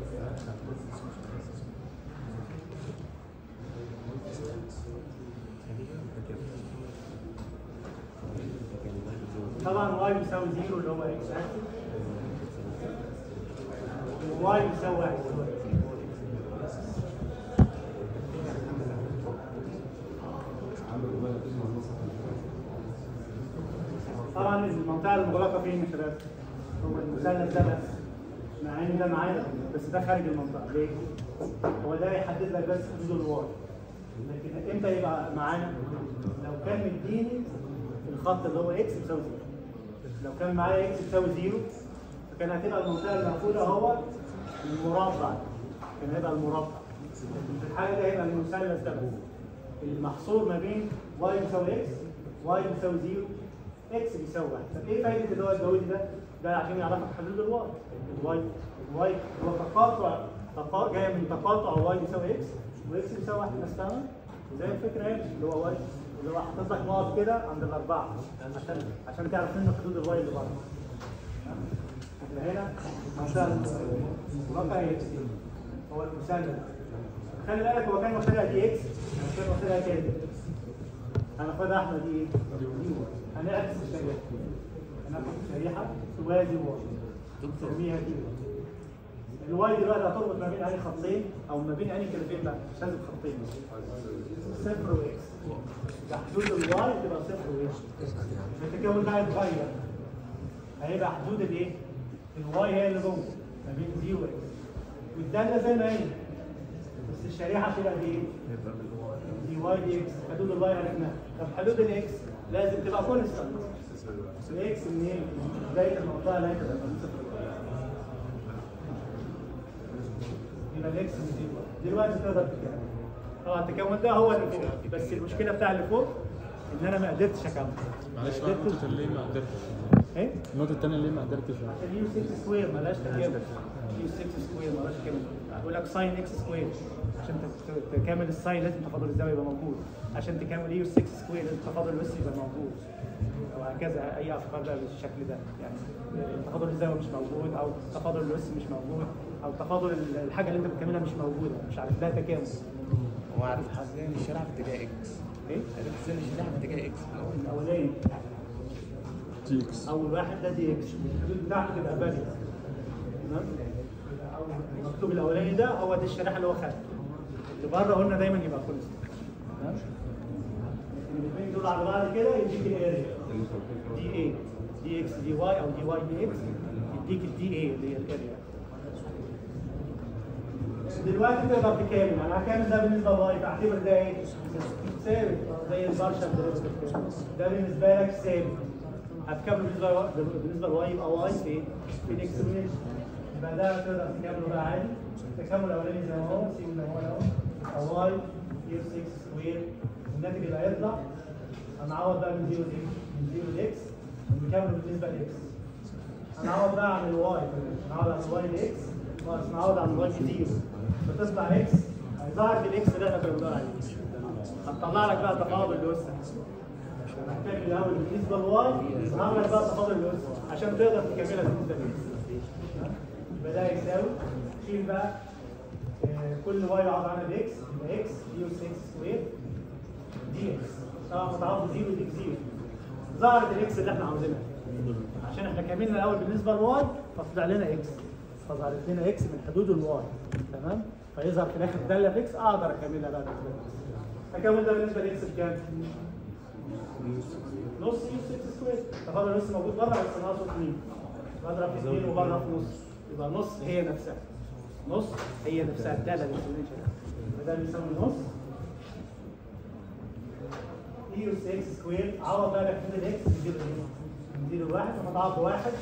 طبعا واي بيساوي زيرو اللي هو اكس اكتف، وواي بيساوي واحد. طبعا المنطقه المغلقه فين يا شباب؟ هو المثلث ده بس، مع ان ده معانا بس ده خارج المنطقه. ليه؟ هو ده يحدد لك بس حدود الواي. لكن امتى يبقى معانا؟ لو كان مديني الخط اللي هو اكس بيساوي زيرو. لو كان معايا اكس بيساوي زيرو فكان هتبقى المنطقه المقفوله هو المربع. كان هيبقى المربع. في الحاله دي هيبقى المثلث ده بس المحصور ما بين واي بيساوي اكس، واي بيساوي زيرو، اكس بيساوي واحد. طب ايه فايده اللي هو الجوزي ده؟ ده عشان يعرفك حدود الواي. الواي هو تقاطع جايه من تقاطع واي بيساوي اكس واكس بيساوي واحد. الناس فاهمه؟ زي الفكره هنا اللي هو واي اللي هو حاطط لك نقط كده عند الاربعه عشان تعرف منه حدود الواي اللي بره. هنا المنطقه المغلقه هي اكس هو المثلث. خلي بالك هو كان واخدها دي اكس، كان واخدها كده. هناخدها احنا دي ايه؟ هنعكس الشريحه. هناخد شريحه توازي واي نسميها دي. الواي دلوقتي هتربط ما بين انهي خطين او ما بين انهي كيرفين بقى، مش لازم خطين. صفر واكس. حدود الواي تبقى صفر واكس. التكامل ده هيتغير. هيبقى حدود الايه؟ الواي هي اللي جوه ما بين زي واكس. والداله زي ما هي. بس الشريحه هتبقى دي ايه؟ دي واي دي اكس. حدود الواي عرفناها. طب حدود الاكس لازم تبقى كونستانت. الاكس منين؟ بدايه المنطقه اللي هي تبقى صفر. يبقى الاكس من زيرو. دلوقتي تقدر تكمل. طبعا التكامل ده هو اللي فوق، بس المشكله بتاع اللي فوق ان انا ما قدرتش اكمل. معلش بقى النقطة اللي ما قدرتش. ايه؟ النقطة الثانية اللي ما قدرتش. عشان يو 6 سكوير مالهاش تكامل. يو 6 سكوير مالهاش تكامل. بيقول لك ساين اكس سكوير. عشان تكامل الساين لازم تفاضل الزاويه يبقى موجود. عشان تكامل يو 6 سكوير لازم تفاضل الاس يبقى موجود. وهكذا اي افكار بقى بالشكل ده، يعني تفاضل الزاويه مش موجود او تفاضل الاس مش موجود او تفاضل الحاجه اللي انت بتكملها مش موجوده، مش عارف لها تكامل. هو عرفت ازاي ان الشارع في اتجاه اكس؟ ايه؟ عرفت ازاي ان الشارع في اتجاه اكس؟ الاولاني دي اكس. اول واحد ده دي اكس، الحدود بتاعته تبقى فاليو. تمام؟ المكتوب الاولاني ده هو ده الشريحه اللي هو خدها. اللي بره قلنا دايما يبقى كونستنت. تمام؟ الاثنين دول على بعض كده يديك الاريا دي ايه دي اكس دي واي او دي واي دي اكس، يديك الدي ايه اللي هي الاريا. دلوقتي تقدر تكامل، انا هكامل ده بالنسبه لواي، بعتبر ده ايه؟ ثابت زي البارشل ديريفيتيف. ده بالنسبه لك ثابت. هتكامله بالنسبه لواي يبقى واي في الاكسبريشن. يبقى ده تقدر تكامله بقى عادي. التكامل الاولاني زي ما هو سي زي ما هو اهو واي يو 6 سكوير، الناتج اللي هيطلع هنعوض بقى من 0 من 0 لاكس ونكمل بالنسبه لاكس. هنعوض بقى عن الواي، هنعوض عن الواي لاكس خلاص، نعوض عن الواي ب 0 فتطلع اكس. هيظهر بالاكس اللي احنا كنا بنقول عليه. هتطلع لك بقى تفاضل الاسس. هنكمل الاول بالنسبه للواي، يظهر لك بقى تفاضل الاسس عشان تقدر تكملها بالنسبه لاكس. يبقى ده يساوي، شيل بقى كل واي يعوض عنها باكس، يبقى اكس يو 6 سكوير دي اكس. طبعا متعوض 0 دي 0. ظهرت الاكس اللي احنا عاوزينها عشان احنا كملنا الاول بالنسبه للواي فطلع لنا اكس، فظهرت لنا اكس من حدود الواي. تمام؟ فيظهر في الاخر داله في اكس اقدر اكملها بقى بالنسبه لاكس. هكمل ده بالنسبه لاكس بكام؟ نص يو 6 سكوير. تفاضل النص موجود بره بس ناقصه 2. بضرب في 2 وبره في نص، يبقى نص هي نفسها. نص هي نفسها الداله الاكسبوننشال. يبقى ده بيساوي نص يو 6 سكوير. عوض بقى بحدود الاكس من 0 من 0 ل 1. لما تعوض بواحد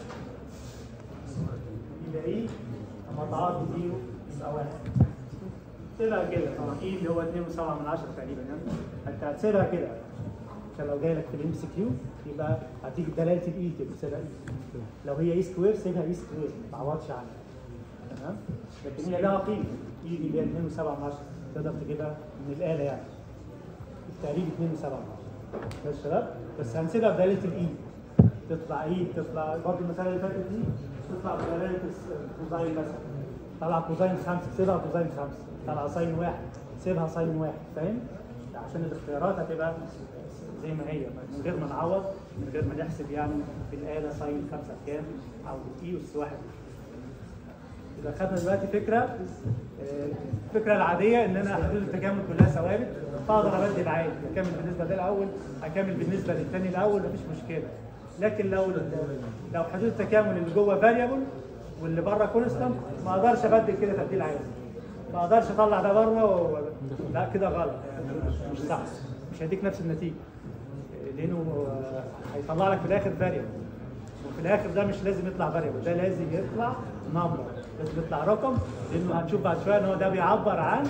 يبقى ايه؟ لما تعوض ب 0 يبقى 1. سيبها كده طبعا ايه اللي هو 2.7 تقريبا يعني. انت هتسيبها كده عشان لو جاي لك في الام سي كيو يبقى هتيجي دلاله الاي كده تسيبها اي. لو هي اي سكوير سيبها اي سكوير ما تعوضش عنها. تمام؟ لكن هي لها قيمه اي اللي هي 2.7 تقدر تجيبها من الاله يعني. التقريب 2.7 يا شباب. بس هنسيبها بدلاله الاي تطلع ايه؟ تطلع برضه المساله اللي فاتت دي تطلع بدلاله كوزاين مثلا. طلع كوزاين 5 سيبها كوزاين 5. طلع ساين 1 سيبها ساين 1. فاهم؟ عشان الاختيارات هتبقى زي ما هي من غير ما نعوض، من غير ما نحسب يعني في الاله ساين 5 بكام او اي اس 1. يبقى خدنا دلوقتي فكره الفكره العاديه ان انا حدود التكامل كلها ثوابت، فاقدر ابدل عادي. اكمل بالنسبه ده الاول، اكمل بالنسبه للثاني الاول، مفيش مشكله. لكن لو حدود التكامل اللي جوه فاريبل واللي بره كونستانت ما اقدرش ابدل كده تبديل عادي. ما اقدرش اطلع ده بره لا كده غلط، مش صح، مش هيديك نفس النتيجه لانه هيطلع لك في الاخر فاريبل، وفي الاخر ده مش لازم يطلع فاريبل، ده لازم يطلع نمبر، لازم يطلع رقم، لانه هنشوف بعد شويه ان هو ده بيعبر عن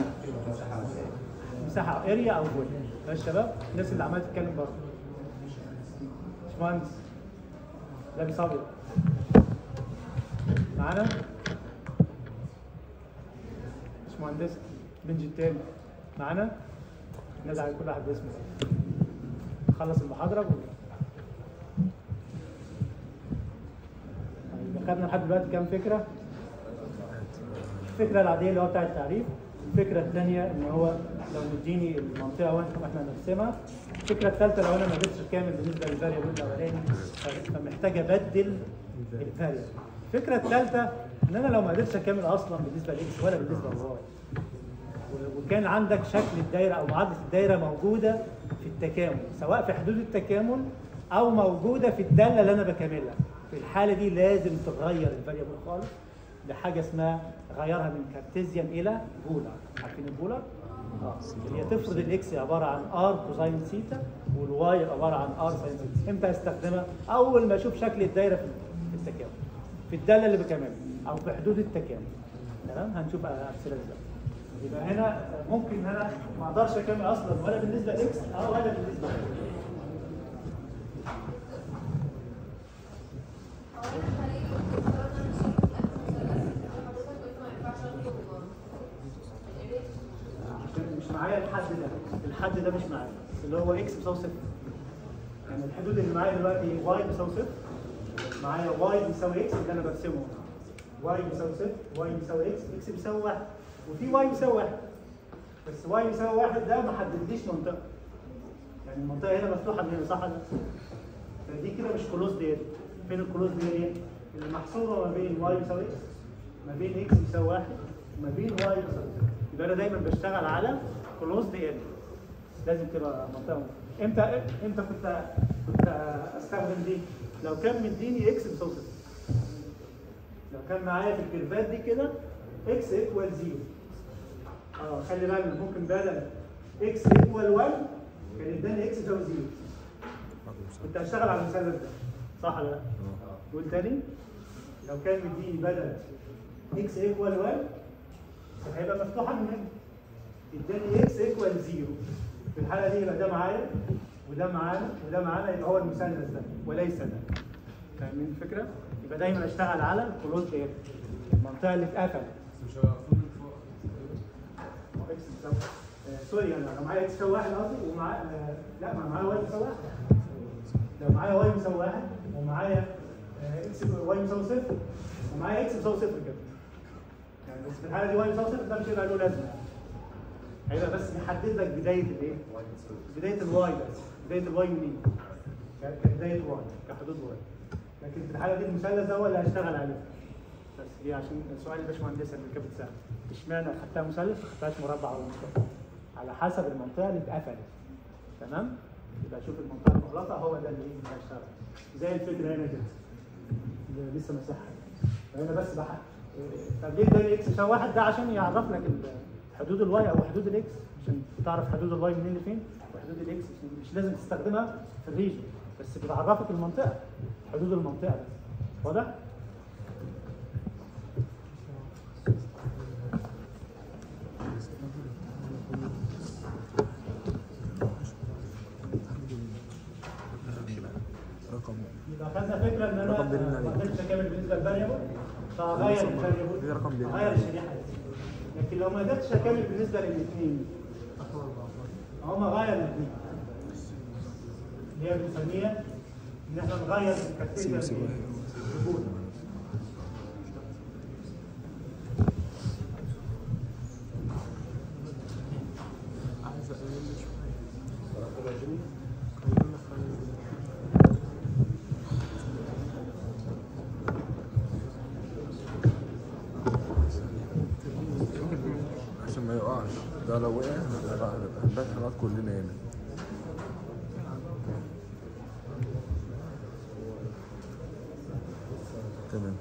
مساحه اريا او فوليوم. ماشي يا شباب؟ الناس اللي عماله تتكلم بره. باشمهندس لابس ابيض معانا؟ باشمهندس بنجي التاني معانا؟ نزعل كل واحد باسمه. خلص المحاضره خدنا لحد دلوقتي كام فكره؟ الفكره العاديه اللي هو بتاع التعريف، الفكره الثانيه ان هو لو مديني المنطقه واحنا نرسمها، الفكره الثالثه لو انا ما قدرتش اكمل بالنسبه للفاريبل الاولاني فمحتاج ابدل الفاريبل. الفكره الثالثه ان انا لو ما قدرتش اكمل اصلا بالنسبه لاكس ولا بالنسبه لواي، وكان عندك شكل الدايره او معادله الدايره موجوده في التكامل سواء في حدود التكامل او موجوده في الداله اللي انا بكملها، في الحاله دي لازم تغير الفاريبل خالص لحاجه اسمها غيرها من كارتيزيان الى بولار. عارفين البولار؟ اللي هي تفرض الاكس عباره عن ار كوزاين ثيتا والواي عباره عن ار ساين ثيتا. امتى استخدمها؟ اول ما اشوف شكل الدايره في التكامل في الداله اللي بكملها او في حدود التكامل. تمام؟ هنشوف امثله ازاي. يبقى هنا ممكن ان انا ما اقدرش اكمل اصلا ولا بالنسبه لاكس او ولا بالنسبه ل مش معايا الحد ده مش معايا اللي هو اكس بيساوي 0. يعني الحدود اللي معايا دلوقتي واي بيساوي 0، معايا واي بيساوي اكس اللي انا برسمه، واي بيساوي 0، واي بيساوي اكس، اكس بيساوي 1، وفي واي بيساوي 1. بس واي يساوي 1 ده ما حددليش منطقه. يعني المنطقه هنا مفتوحه من هنا صح ولا لا؟ فدي كده مش كلوز دير. فين الكلوز دير؟ اللي محصوره ما بين واي يساوي اكس، ما بين اكس يساوي 1، وما بين واي يساوي 0. يبقى انا دايما بشتغل على كلوز دير. لازم تبقى منطقه. امتى كنت استخدم دي؟ لو كان مديني اكس بيساوي 0. لو كان معايا في الكيرفات دي كده اكس ايكوال 0. خلي بالك ممكن بدل اكس ايكوال 1 كان اداني اكس يساوي 0. كنت هشتغل على المثلث ده صح ولا لا؟ قول تاني. لو كان مديني بدل اكس ايكوال 1 كان هيبقى مفتوحه من هنا. اداني اكس ايكوال 0. في الحاله دي يبقى ده معايا وده معانا وده معانا، يبقى هو المثلث ده وليس ده. فاهمين الفكره؟ يبقى دايما اشتغل على الكلوز اير، المنطقه اللي اتقفلت. مش اكس بيساوي سوري انا معايا اكس يساوي 1 قصدي، ومعايا لا معايا واي يساوي 1. لو معايا واي يساوي 1 ومعايا اكس واي يساوي 0 ومعايا اكس يساوي 0 كده. يعني بس في الحاله دي واي يساوي 0 ده مش هيبقى له لازمه. هيبقى بس بيحدد لك بدايه الايه؟ بدايه الواي بس. بدايه الواي منين؟ كبدايه واي كحدود واي. لكن في الحاله دي المثلث ده هو اللي هشتغل عليه. بس دي عشان سؤال الباشمهندسه اللي كانت بتسال اشمعنى خدتها مثلث ما خدتهاش مربع ولا مستطيل؟ على حسب المنطقه اللي اتقفلت. تمام؟ يبقى شوف المنطقه المغلقه هو ده اللي هيشتغل. زي الفكره هنا كده. اللي لسه مساحه. فهنا بس بحق. طب ليه ده الاكس يساوي 1 ده؟ عشان يعرف لك حدود الواي او حدود الاكس، عشان تعرف حدود الواي منين لفين وحدود الاكس. مش لازم تستخدمها في الريجن، بس بتعرفك المنطقه، حدود المنطقه بس. واضح؟ يبقى خدنا فكره ان انا ما قدرتش اكمل بالنسبه للفاريبل فاغير الفاريبل، اغير الشريحه دي. لكن لو ما قدرتش اكمل بالنسبه للاثنين هم غير الاثنين، اللي هي بنسميها ان احنا نغير الكارتيزيان الرجول. عايز اقل شويه. عشان ما يقعش ده، لو وقع هنبات حالات كلنا هنا. تمام.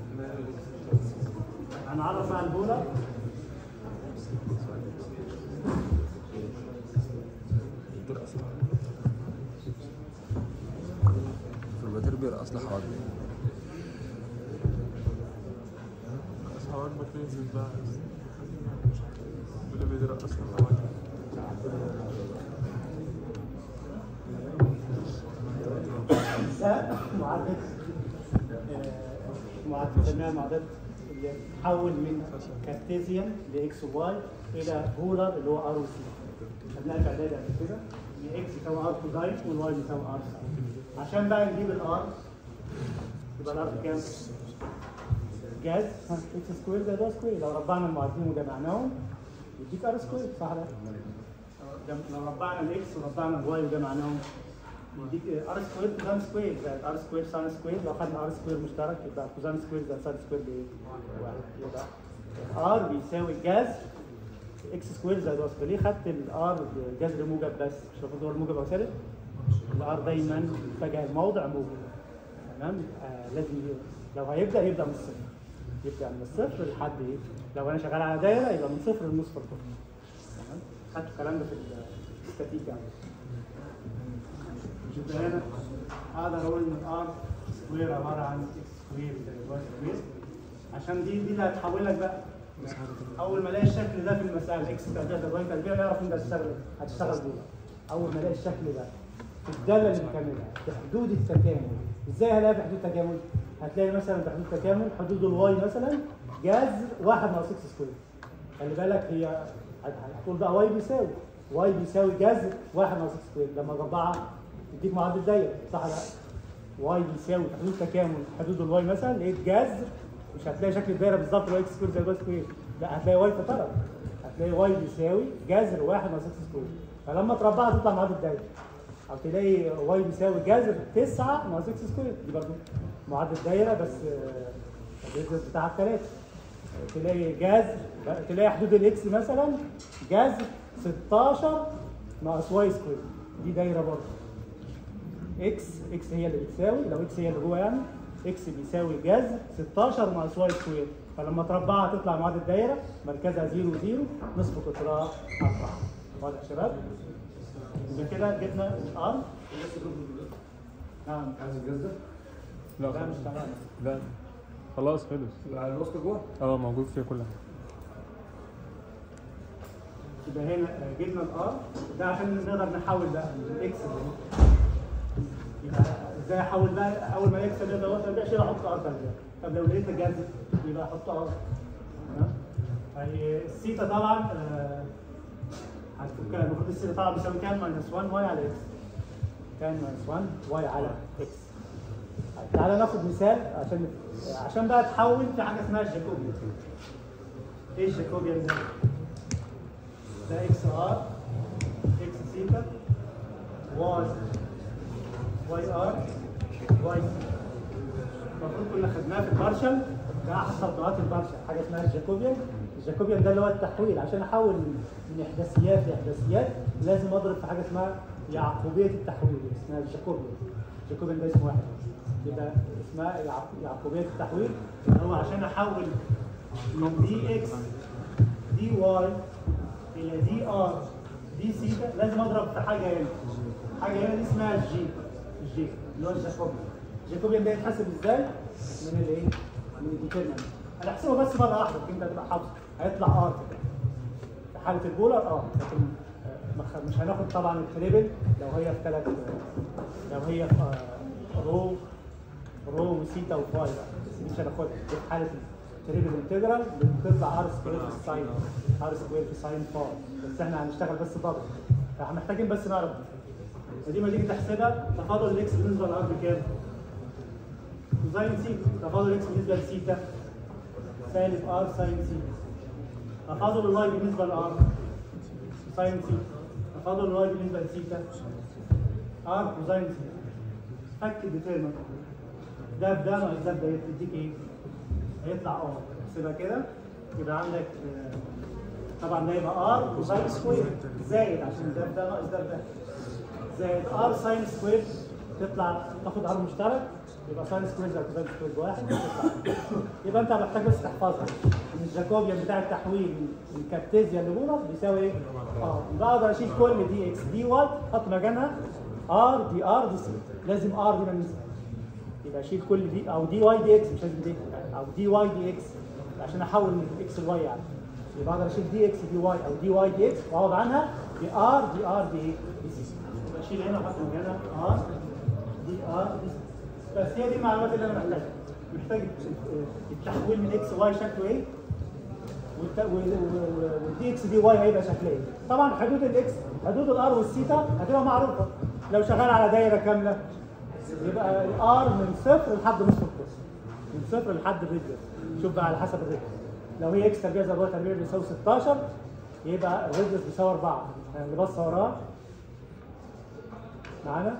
هنعرف بقى البولر. في الباتير بيرقص لحوالي حوالي ما تنزل بقى اللي بيدرقص حوالي. ده معادلة بنسميها معادلة اللي تحول من كارتيزيان لاكس وواي الى بولر اللي هو ار وسي. خدناها في اعدادي قبل كده ان اكس يساوي ار كوزاين والواي يساوي ار ساين. عشان بقى نجيب الار يبقى الار بكام؟ جاز اكس سكوير زائد واي سكوير. لو ربعنا المعادلين وجمعناهم يديك ار سكوير صح ولا لا؟ لو ربعنا الاكس وربعنا الواي وجمعناهم يديك ار سكوير كوزان سكوير زائد ار سكوير ساين سكوير. لو خدنا ار سكوير مشترك يبقى كوزان سكوير زائد ساين سكوير بواحد. يبقى ار بيساوي جاز اكس سكوير زائد واي سكوير. ليه خدت الار جذر موجب بس؟ مش المفروض هو الموجب او سالب؟ الار دايما اتجاه الموضع موجب. تمام؟ لازم لو هيبدا يبدا من الصفر. يبدا من الصفر لحد ايه؟ لو انا شغال على دايره يبقى من صفر لنص القطر. تمام؟ خدت الكلام ده في الاستاتيكا يعني. يبقى هنا اقدر اقول ان ار سكوير عباره عن اكس سكوير زائد واي سكوير، عشان دي اللي هتحول لك بقى. اول ما الاقي الشكل ده في المساله اكس تربيع زائد واي تربيع نعرف ان ده هتشتغل بيه. اول ما الاقي الشكل ده في الداله اللي بكاملها بحدود التكامل. ازاي هلاقي بحدود التكامل؟ هتلاقي مثلا بحدود التكامل حدود الواي مثلا جذر 1 ناقص اكس سكوير. خلي بالك هي هتقول بقى واي بيساوي جذر 1 ناقص اكس سكوير. لما تطبعها يديك معادله دايره صح ولا لا؟ واي بيساوي حدود تكامل حدود الواي مثلا لقيت جذر، مش هتلاقي شكل الدايره بالظبط اللي هو اكس سكوير زائد واي سكوير، لا هتلاقي واي في طرف، هتلاقي واي بيساوي جذر 1 ناقص اكس سكوير، فلما تربعها تطلع معادله الدايره. او تلاقي واي بيساوي جذر 9 ناقص اكس سكوير، دي برضه معادله الدايره بس الريزلت بتاعها 3. تلاقي جذر، تلاقي حدود الاكس مثلا جذر 16 ناقص واي سكوير، دي دايره برضه. اكس هي اللي بتساوي، لو اكس هي اللي جوه يعني اكس بيساوي جذر 16 ناقص واي سكوير، فلما تربعها تطلع معادله الدايره مركزها 0 0 نصف قطرها 4. واضح يا شباب؟ يبقى كده جبنا الار. نعم. عايز الجزء؟ لا لا مش تمام. لا خلاص خلص. على الوسط جوه؟ موجود فيها كل حاجه. يبقى هنا جبنا الار ده عشان نقدر نحول بقى الاكس. يبقى ازاي احول بقى؟ اول ما اكس ده هو تربيع شيل احط ار تربيع. طب لو لقيت جذر يبقى احط ار. تمام؟ يعني السيتا طبعا هتفكها. المفروض السيتا طبعا بيساوي كام؟ ماينس 1 واي على اكس. كام ماينس 1 واي على اكس. تعالى ناخد مثال عشان بقى تحول في حاجه اسمها الجاكوبيان. ايه الجاكوبيان ده؟ ده اكس ار اكس سيتا واي ار واي سيتا. المفروض كنا خدناها في البارشل، ده احد تطبيقات البارشل، حاجه اسمها الجاكوبيان. الجاكوبيان ده اللي هو التحويل. عشان احول من احداثيات لاحداثيات لازم اضرب في حاجه اسمها يعقوبيه التحويل، اسمها الجاكوبيان. الجاكوبيان ده اسمه واحد، يبقى اسمها يعقوبيه التحويل. هو عشان احول من دي اكس دي واي الى دي ار دي سيتا لازم اضرب في حاجه هنا. حاجه هنا دي اسمها الجي اللي هو الجاكوبيان. الجاكوبيان ده يتحسب ازاي؟ من الايه؟ من الديترمنت. هنحسبه بس مره واحده انت هتبقى حافظه. هيطلع ار في حاله البولر لكن مش هناخد طبعا التريبل لو هي في ثلاث، لو هي في رو وسيتا وفاي بقى، بس دي مش هناخدها. دي في حاله التريبل انتجرال بتطلع ار سكوير في ساين، ار سكوير في ساين فاي، بس احنا هنشتغل بس دبل، فاحنا محتاجين بس نعرف دي. ما تيجي تحسبها تفاضل الاكس بالنسبه للار بكام؟ كوزاين سيتا. تفاضل الاكس بالنسبه لسيتا سالب ار ساين سيتا. تفاضل الواي بالنسبه لار ساين سيتا. تفاضل الواي بالنسبه لسيتا ار كوزاين سيتا. فك الديترمنت ده بده ناقص ده بده يديك ايه؟ هيطلع ار. احسبها كده يبقى عندك طبعا ده يبقى ار كوزاين سكوير زائد عشان ده بده ناقص ده بده زائد ار ساين سكوير. تطلع تاخد ار مشترك يبقى ساين سكوير زائد كوزاين سكوير بواحد. يبقى انت محتاج بس تحفظها ان الجاكوبيان بتاع التحويل من كارتيزيان لبولر بيساوي ايه؟ يبقى اقدر اشيل كل دي اكس دي واي احط مكانها ار دي سي. لازم ار دي ما ننسى. يبقى اشيل كل دي او دي واي دي اكس، مش لازم دي او دي واي دي اكس عشان احول من اكس لواي يعني. يبقى اقدر اشيل دي اكس دي واي او دي واي دي اكس واعوض عنها دي ار دي سي. يبقى اشيل هنا واحط مكانها ار دي سي. بس هي دي المعلومات اللي انا محتاجها. محتاج التحويل من اكس واي شكله ايه؟ والدي اكس دي واي هيبقى شكله ايه؟ طبعا حدود الاكس حدود الار والثيتا هتبقى معروفه. لو شغال على دايره كامله يبقى الار من صفر لحد نصف القطر، من صفر لحد الريديوس. شوف بقى على حسب الريديوس. لو هي اكس تربيع زائد واي تربيع بيساوي 16 يبقى الريديوس بيساوي 4. يعني اللي بص وراه معانا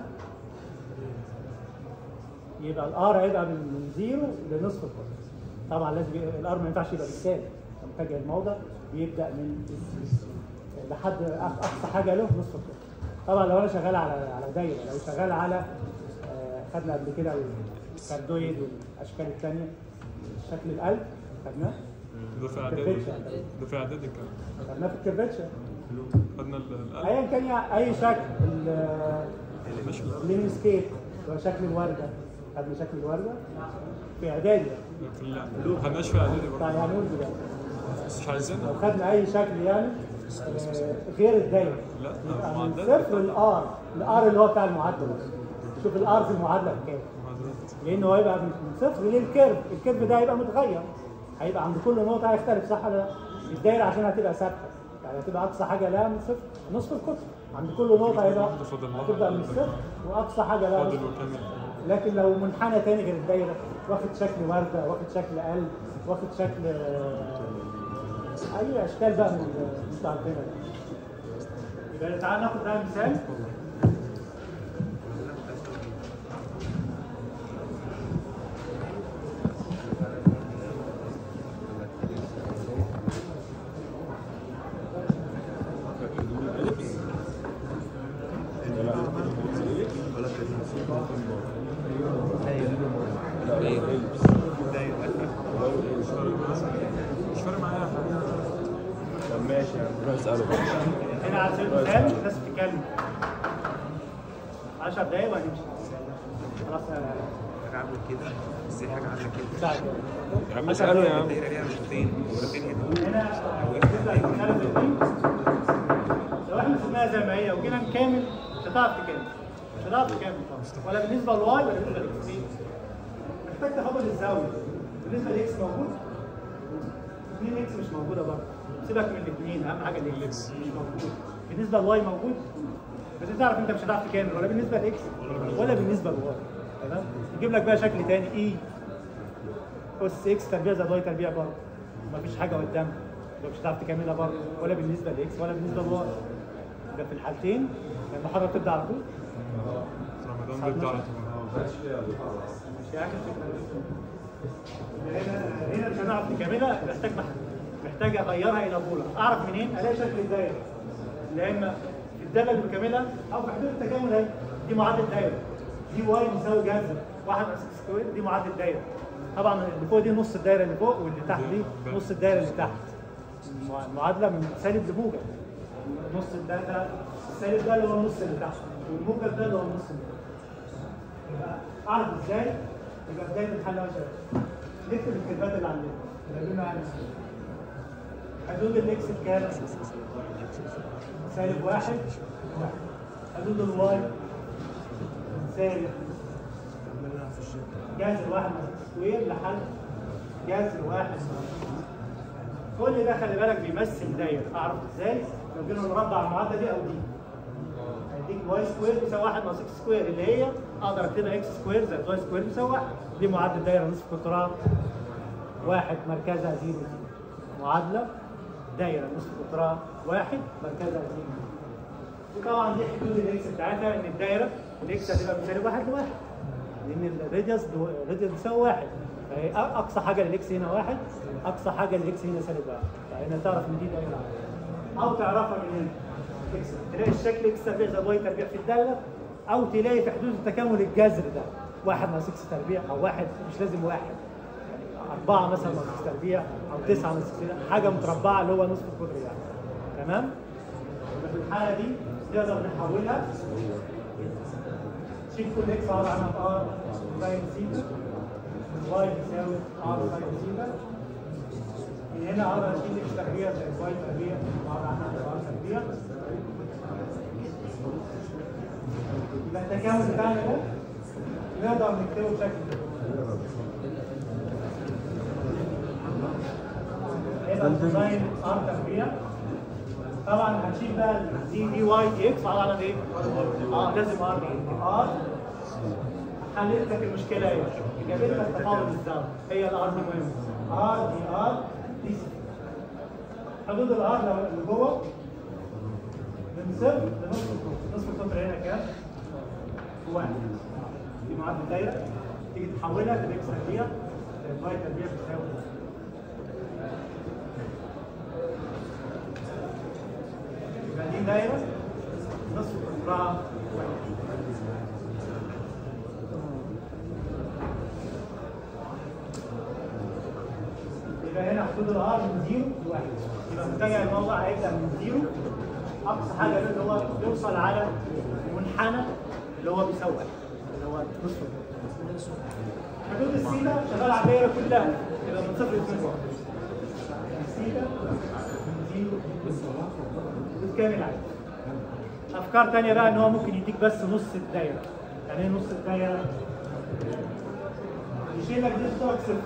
يبقى الار هيبقى من 0 لنصف القطر. طبعا لازم الار ما ينفعش يبقى بالسالب، متجه الموضع بيبدا من لحد اقصى حاجه له نصف القطر. طبعا لو انا شغال على دايره، لو شغال على خدنا قبل كده الكاردويد والاشكال الثانيه شكل القلب خدناه. ده في اعدادي. ده في اعدادي كان خدناه في الكيرفتشر. خدنا القلب ايا كان اي شكل اللينسكيب هو شكل الورده. خدنا شكل الورده في اعدادي. ما خدناش في اعدادي برضه. طيب هنقول دلوقتي مش عايزين. لو خدنا اي شكل يعني غير الدايره لا من صفر الار اللي هو بتاع المعادله. شوف الار في المعادله بكام؟ لانه هو هيبقى من صفر للكيرف. الكيرف ده هيبقى متغير، هيبقى عند كل نقطه هيختلف صح ولا لا؟ الدايره عشان هتبقى ثابته يعني هتبقى اقصى حاجه لها من صفر نصف القطر. عند كل نقطه هتبقى من صفر واقصى حاجه لها. لكن لو منحنى تاني غير الدايره واخد شكل ورده، واخد شكل قلب، واخد شكل اي اشكال بقى من اللي انتوا عارفينها دي. يبقى تعالى ناخد بقى مثال. مش فارق معايا حاجه. طب ماشي يعني روح اساله بقى. هنا على سبيل المثال الناس بتتكلم 10 دقايق وهنمشي. خلاص حاجه عامله كده، ازاي حاجه عامله كده؟ ساعة يا عم اساله يا عم. الدايره ليها رشتين ورتين هنا. هنا بالنسبه للمساله زي دي، لو احنا سيبناها زي ما هي وجينا نكمل مش هتعرف تكمل. مش هتعرف تكمل طبعا، ولا بالنسبه للواي ولا بالنسبه للاكس. محتاج تاخد الزاويه. بالنسبه للاكس موجود؟ 2 اكس مش موجوده برضه. سيبك من الاثنين، اهم حاجه الاكس مش موجود. بالنسبه للواي موجود، بس انت تعرف انت مش هتعرف تكمل ولا بالنسبه للاكس ولا بالنسبه للواي. تمام؟ يجيب لك بقى شكل ثاني اي اس اكس تربيع زائد واي تربيع برضه. مفيش حاجه قدامك، يبقى مش هتعرف تكملها برضه ولا بالنسبه للاكس ولا بالنسبه للواي. يبقى في الحالتين المحاضره بتبدا على طول. رمضان بيبدا على طول. مش هيعكس هنا مش هنعرف نكملها. محتاج اغيرها الى بوله. اعرف منين؟ الاقي شكل الدايره. لا اما في الداله اللي بكملها او في حدود التكامل اهي. دي معادله دايره. دي واي مساوي جذر 1 على 6 سكوير. دي معادله دايره. طبعا اللي فوق دي نص الدايره اللي فوق، واللي تحت دي نص الدايره اللي تحت. المعادله من سالب لموجب. نص الدايره السالب ده اللي هو النص اللي تحت، والموجب ده اللي هو النص اللي تحت. يبقى اعرف ازاي؟ يبقى بدايه الحل اهو يا شباب. نكتب الكلمات اللي عندنا. نقول له حدود الاكس بكام؟ سالب 1. حدود الواي سالب جذر 1 سكوير لحد جذر 1. كل ده خلي بالك بيمثل دايره. اعرف ازاي؟ لو جينا نربع المعادله دي او دي هيديك واي سكوير بيساوي 1 ناقص اكس سكوير، اللي هي اقدر اكتبها اكس سكوير زائد واي سكوير بيساوي 1. دي معادله دايره نصف قطرات 1 مركزها 0 0. معادله دايره نصف قطرات 1 مركزها 0. وطبعا دي حدود الاكس بتاعتها ان الدايره الاكس هتبقى من سالب 1 ل 1، لان الراديوس بيساوي 1. فهي اقصى حاجه للاكس هنا 1، اقصى حاجه للاكس هنا سالب 1. فهنا تعرف ان دي دايره او تعرفها من هنا. تلاقي الشكل اكس تربيع زائد واي تربيع في الداله، او تلاقي في حدود التكامل الجذر ده 1 ناقص اكس تربيع، او 1 مش لازم 1 يعني 4 مثلا ناقص اكس تربيع، او 9 ناقص اكس تربيع، حاجه متربعه اللي هو نصف القطر يعني. تمام؟ يبقى في الحاله دي نقدر نحولها. شيل كل اكس عباره عن ار ساين سيتا، واي بيساوي ار ساين سيتا. من هنا اقدر اشيل اكس تربيع زائد واي تربيع عباره عن ار تربيع. يبقى التكامل بتاعنا ده نقدر نكتبه بشكل ده. هيبقى كوساين ار تربيع. طبعا هنشيل بقى دي واي دي اكس عباره عن ايه؟ لازم ار دي ار. حللت لك المشكله ايه؟ جابت لك تفاضل الزاويه، هي الار دي مهمه. ار دي ار دي سي. حدود الار اللي جوه من صفر لنصف القطر. نصف القطر هنا كام؟ 1. دي معادله دايره تيجي تحولها لاكس تربيع زائد واي تربيع بتساوي يبقى دي دايره نصف قطرها 1. يبقى هنا حدود الار من 0 ل 1. يبقى متجه الموضع هيبدا من 0 اقصى حاجه اللي هو يوصل على منحنى اللي هو بيساوي 1 اللي هو نصف. حدود السيتا شغاله على الدايره كلها، يبقى من 0 ل 2 واحد. السيتا من 0 بتكامل عادي. افكار ثانيه بقى ان هو ممكن يديك بس نص الدايره. يعني ايه نص الدايره؟ يشيل لك دي بتوعك صفر.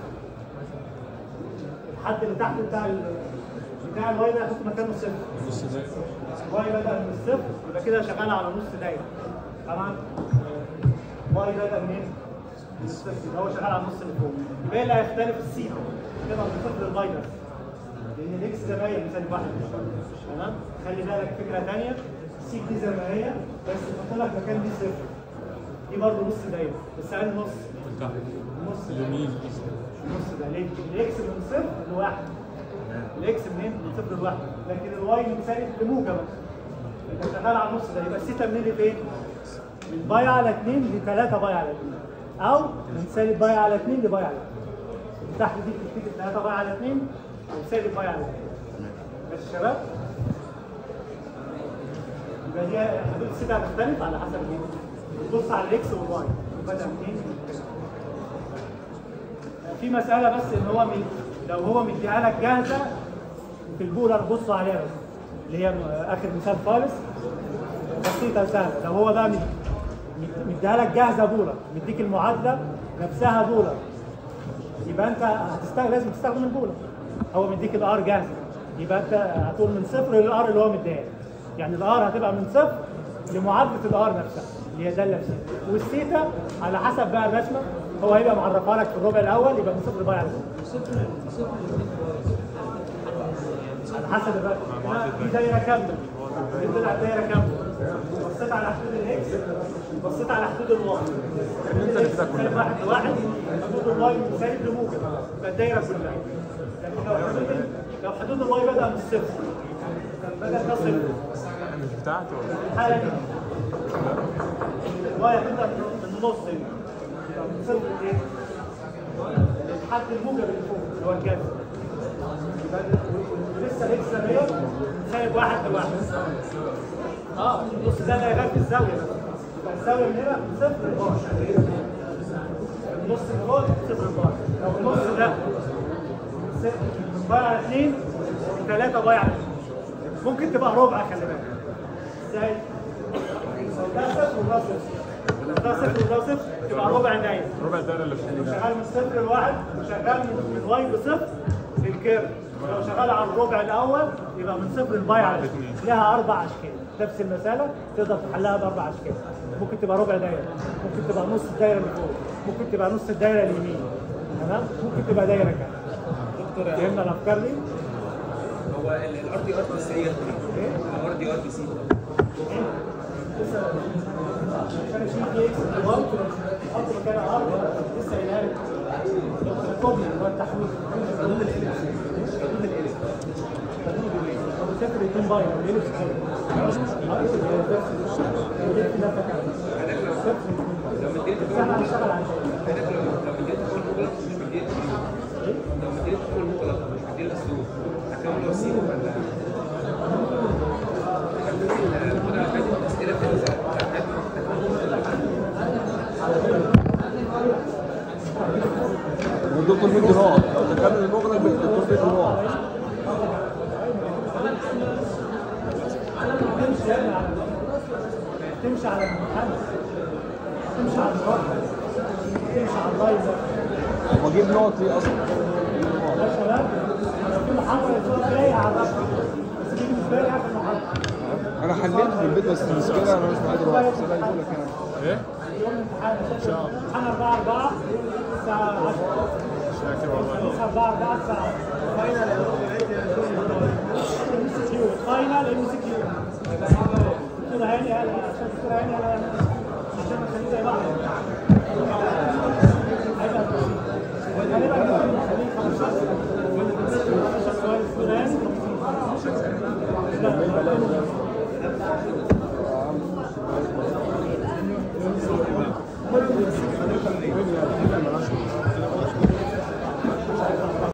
الحد اللي تحت بتاع الواي ده يحط مكانه صفر. واي بدأ من الصفر يبقى كده شغال على نص دايره. طبعا واي بدأ منين؟ من الصفر، يبقى هو شغال على النص اللي فوق. يبقى اللي هيختلف السيتا كده من صفر للواي بس. لان الاكس زي ما هي بسالب 1. تمام؟ خلي بالك فكره ثانيه، السيك دي زي ما هي بس تحط لك مكان دي صفر. دي برضه نص دايره بس اقل نص. نص يمين. نص ده ليه؟ الاكس من صفر لواحد. الاكس منين؟ من صفر لواحد، لكن الواي من سالب لموجب. انت شغال على النص ده، يبقى الثيتا منين لفين؟ من باي على 2 ل 3 باي على 2 او من سالب باي على 2 لباي على 2. تحت دي بتكتب 3 باي على 2 وسالب باي على 2. ماشي يا شباب؟ يبقى دي حدود الثيتا هتختلف على حسب ايه؟ بص على الاكس والواي بدأ منين؟ في مسألة بس ان هو لو هو مديها لك جاهزة في البولر بصوا عليها بس اللي هي اخر مثال خالص بسيطة وسهلة. لو هو بقى مديها لك جاهزة بولر، مديك المعادلة نفسها بولر، يبقى انت لازم تستخدم البولر. هو مديك الار جاهزة، يبقى انت هتقول من صفر للار اللي هو مديها. يعني الار هتبقى من صفر لمعادلة الار نفسها اللي هي دالة في صفر، والثيتا على حسب بقى الرسمة هو هيبقى معرفها لك في الربع الاول يبقى من صفر باي على على حسب الرسمة. دي دايرة كاملة، دي طلعت دايرة كاملة. بصيت على حدود الاكس، بصيت على حدود الواي. سالب 1 لواحد، حدود الواي من سالب لموجب، يبقى الدايرة كلها. لكن لو حدود الواي بدأ من الصفر، بدأ ده صفر. مش بتاعته ولا؟ الحالة دي الواي هتبدأ من النص هنا، يبقى من صفر لايه؟ لحد الموجب اللي فوق اللي هو الجذر. يبقى لسه الاكس زي ما هي من سالب 1 لواحد. النص ده اللي هيبقى في الزاوية ده. يبقى الزاوية من هنا من صفر لبار. النص اللي فوق صفر لبار. لو النص ده من باي على 2 3 باي على 2 ممكن تبقى ربع. خلي بالك ازاي؟ ده صفر وده صفر. ده صفر وده صفر تبقى ربع دايرة. ربع الدايره اللي فوق. شغال من صفر لواحد وشغال من واي بصفر للكيرف. لو شغال على الربع الاول يبقى من صفر لباي على 2. لها 4 اشكال. نفس المساله تقدر تحلها ب4 اشكال. ممكن تبقى ربع دايره، ممكن تبقى نص الدايره اللي فوق، ممكن تبقى نص الدايره اليمين. تمام؟ ممكن تبقى دايره كامله. فهمنا الافكار دي؟ هو الار دي ار بي سي الار دي ار بي سي عشان اشيل دي اكس بالواي احط مكانها ار لسه قايلها لك الكوبي اللي هو التحويل حدود الاليبس. حدود الاليبس صفر 2 باي الاليبس لو مديت هنشتغل على لو مديت فوق المغلق مش مديت الاسلوب هكمل وسيله ولا الدكتور مدي نقط، لو تكمل المغرب الدكتور مدي نقط. تمشي على المحل، تمشي على الخط، تمشي على اللايزر. واجيب نقط ليه اصلا؟ يا شباب لو في محاضره الاسبوع الجاي هعرفها، بس دي بالنسبه لي اخر محاضره. انا حليت في البيت بس المشكله انا مش معايا دلوقتي، بس انا هقول لك يعني. ايه؟ يوم الامتحان ان شاء الله امتحان 4 الساعه 10. مش فاكر والله. 4 الساعه فاينل ام سي كيو. دكتور هاني هلا عشان دكتور هاني هلا عشان نخليه زي بعض. هنبقى نخليه 15 سؤال دكتور هاني 50.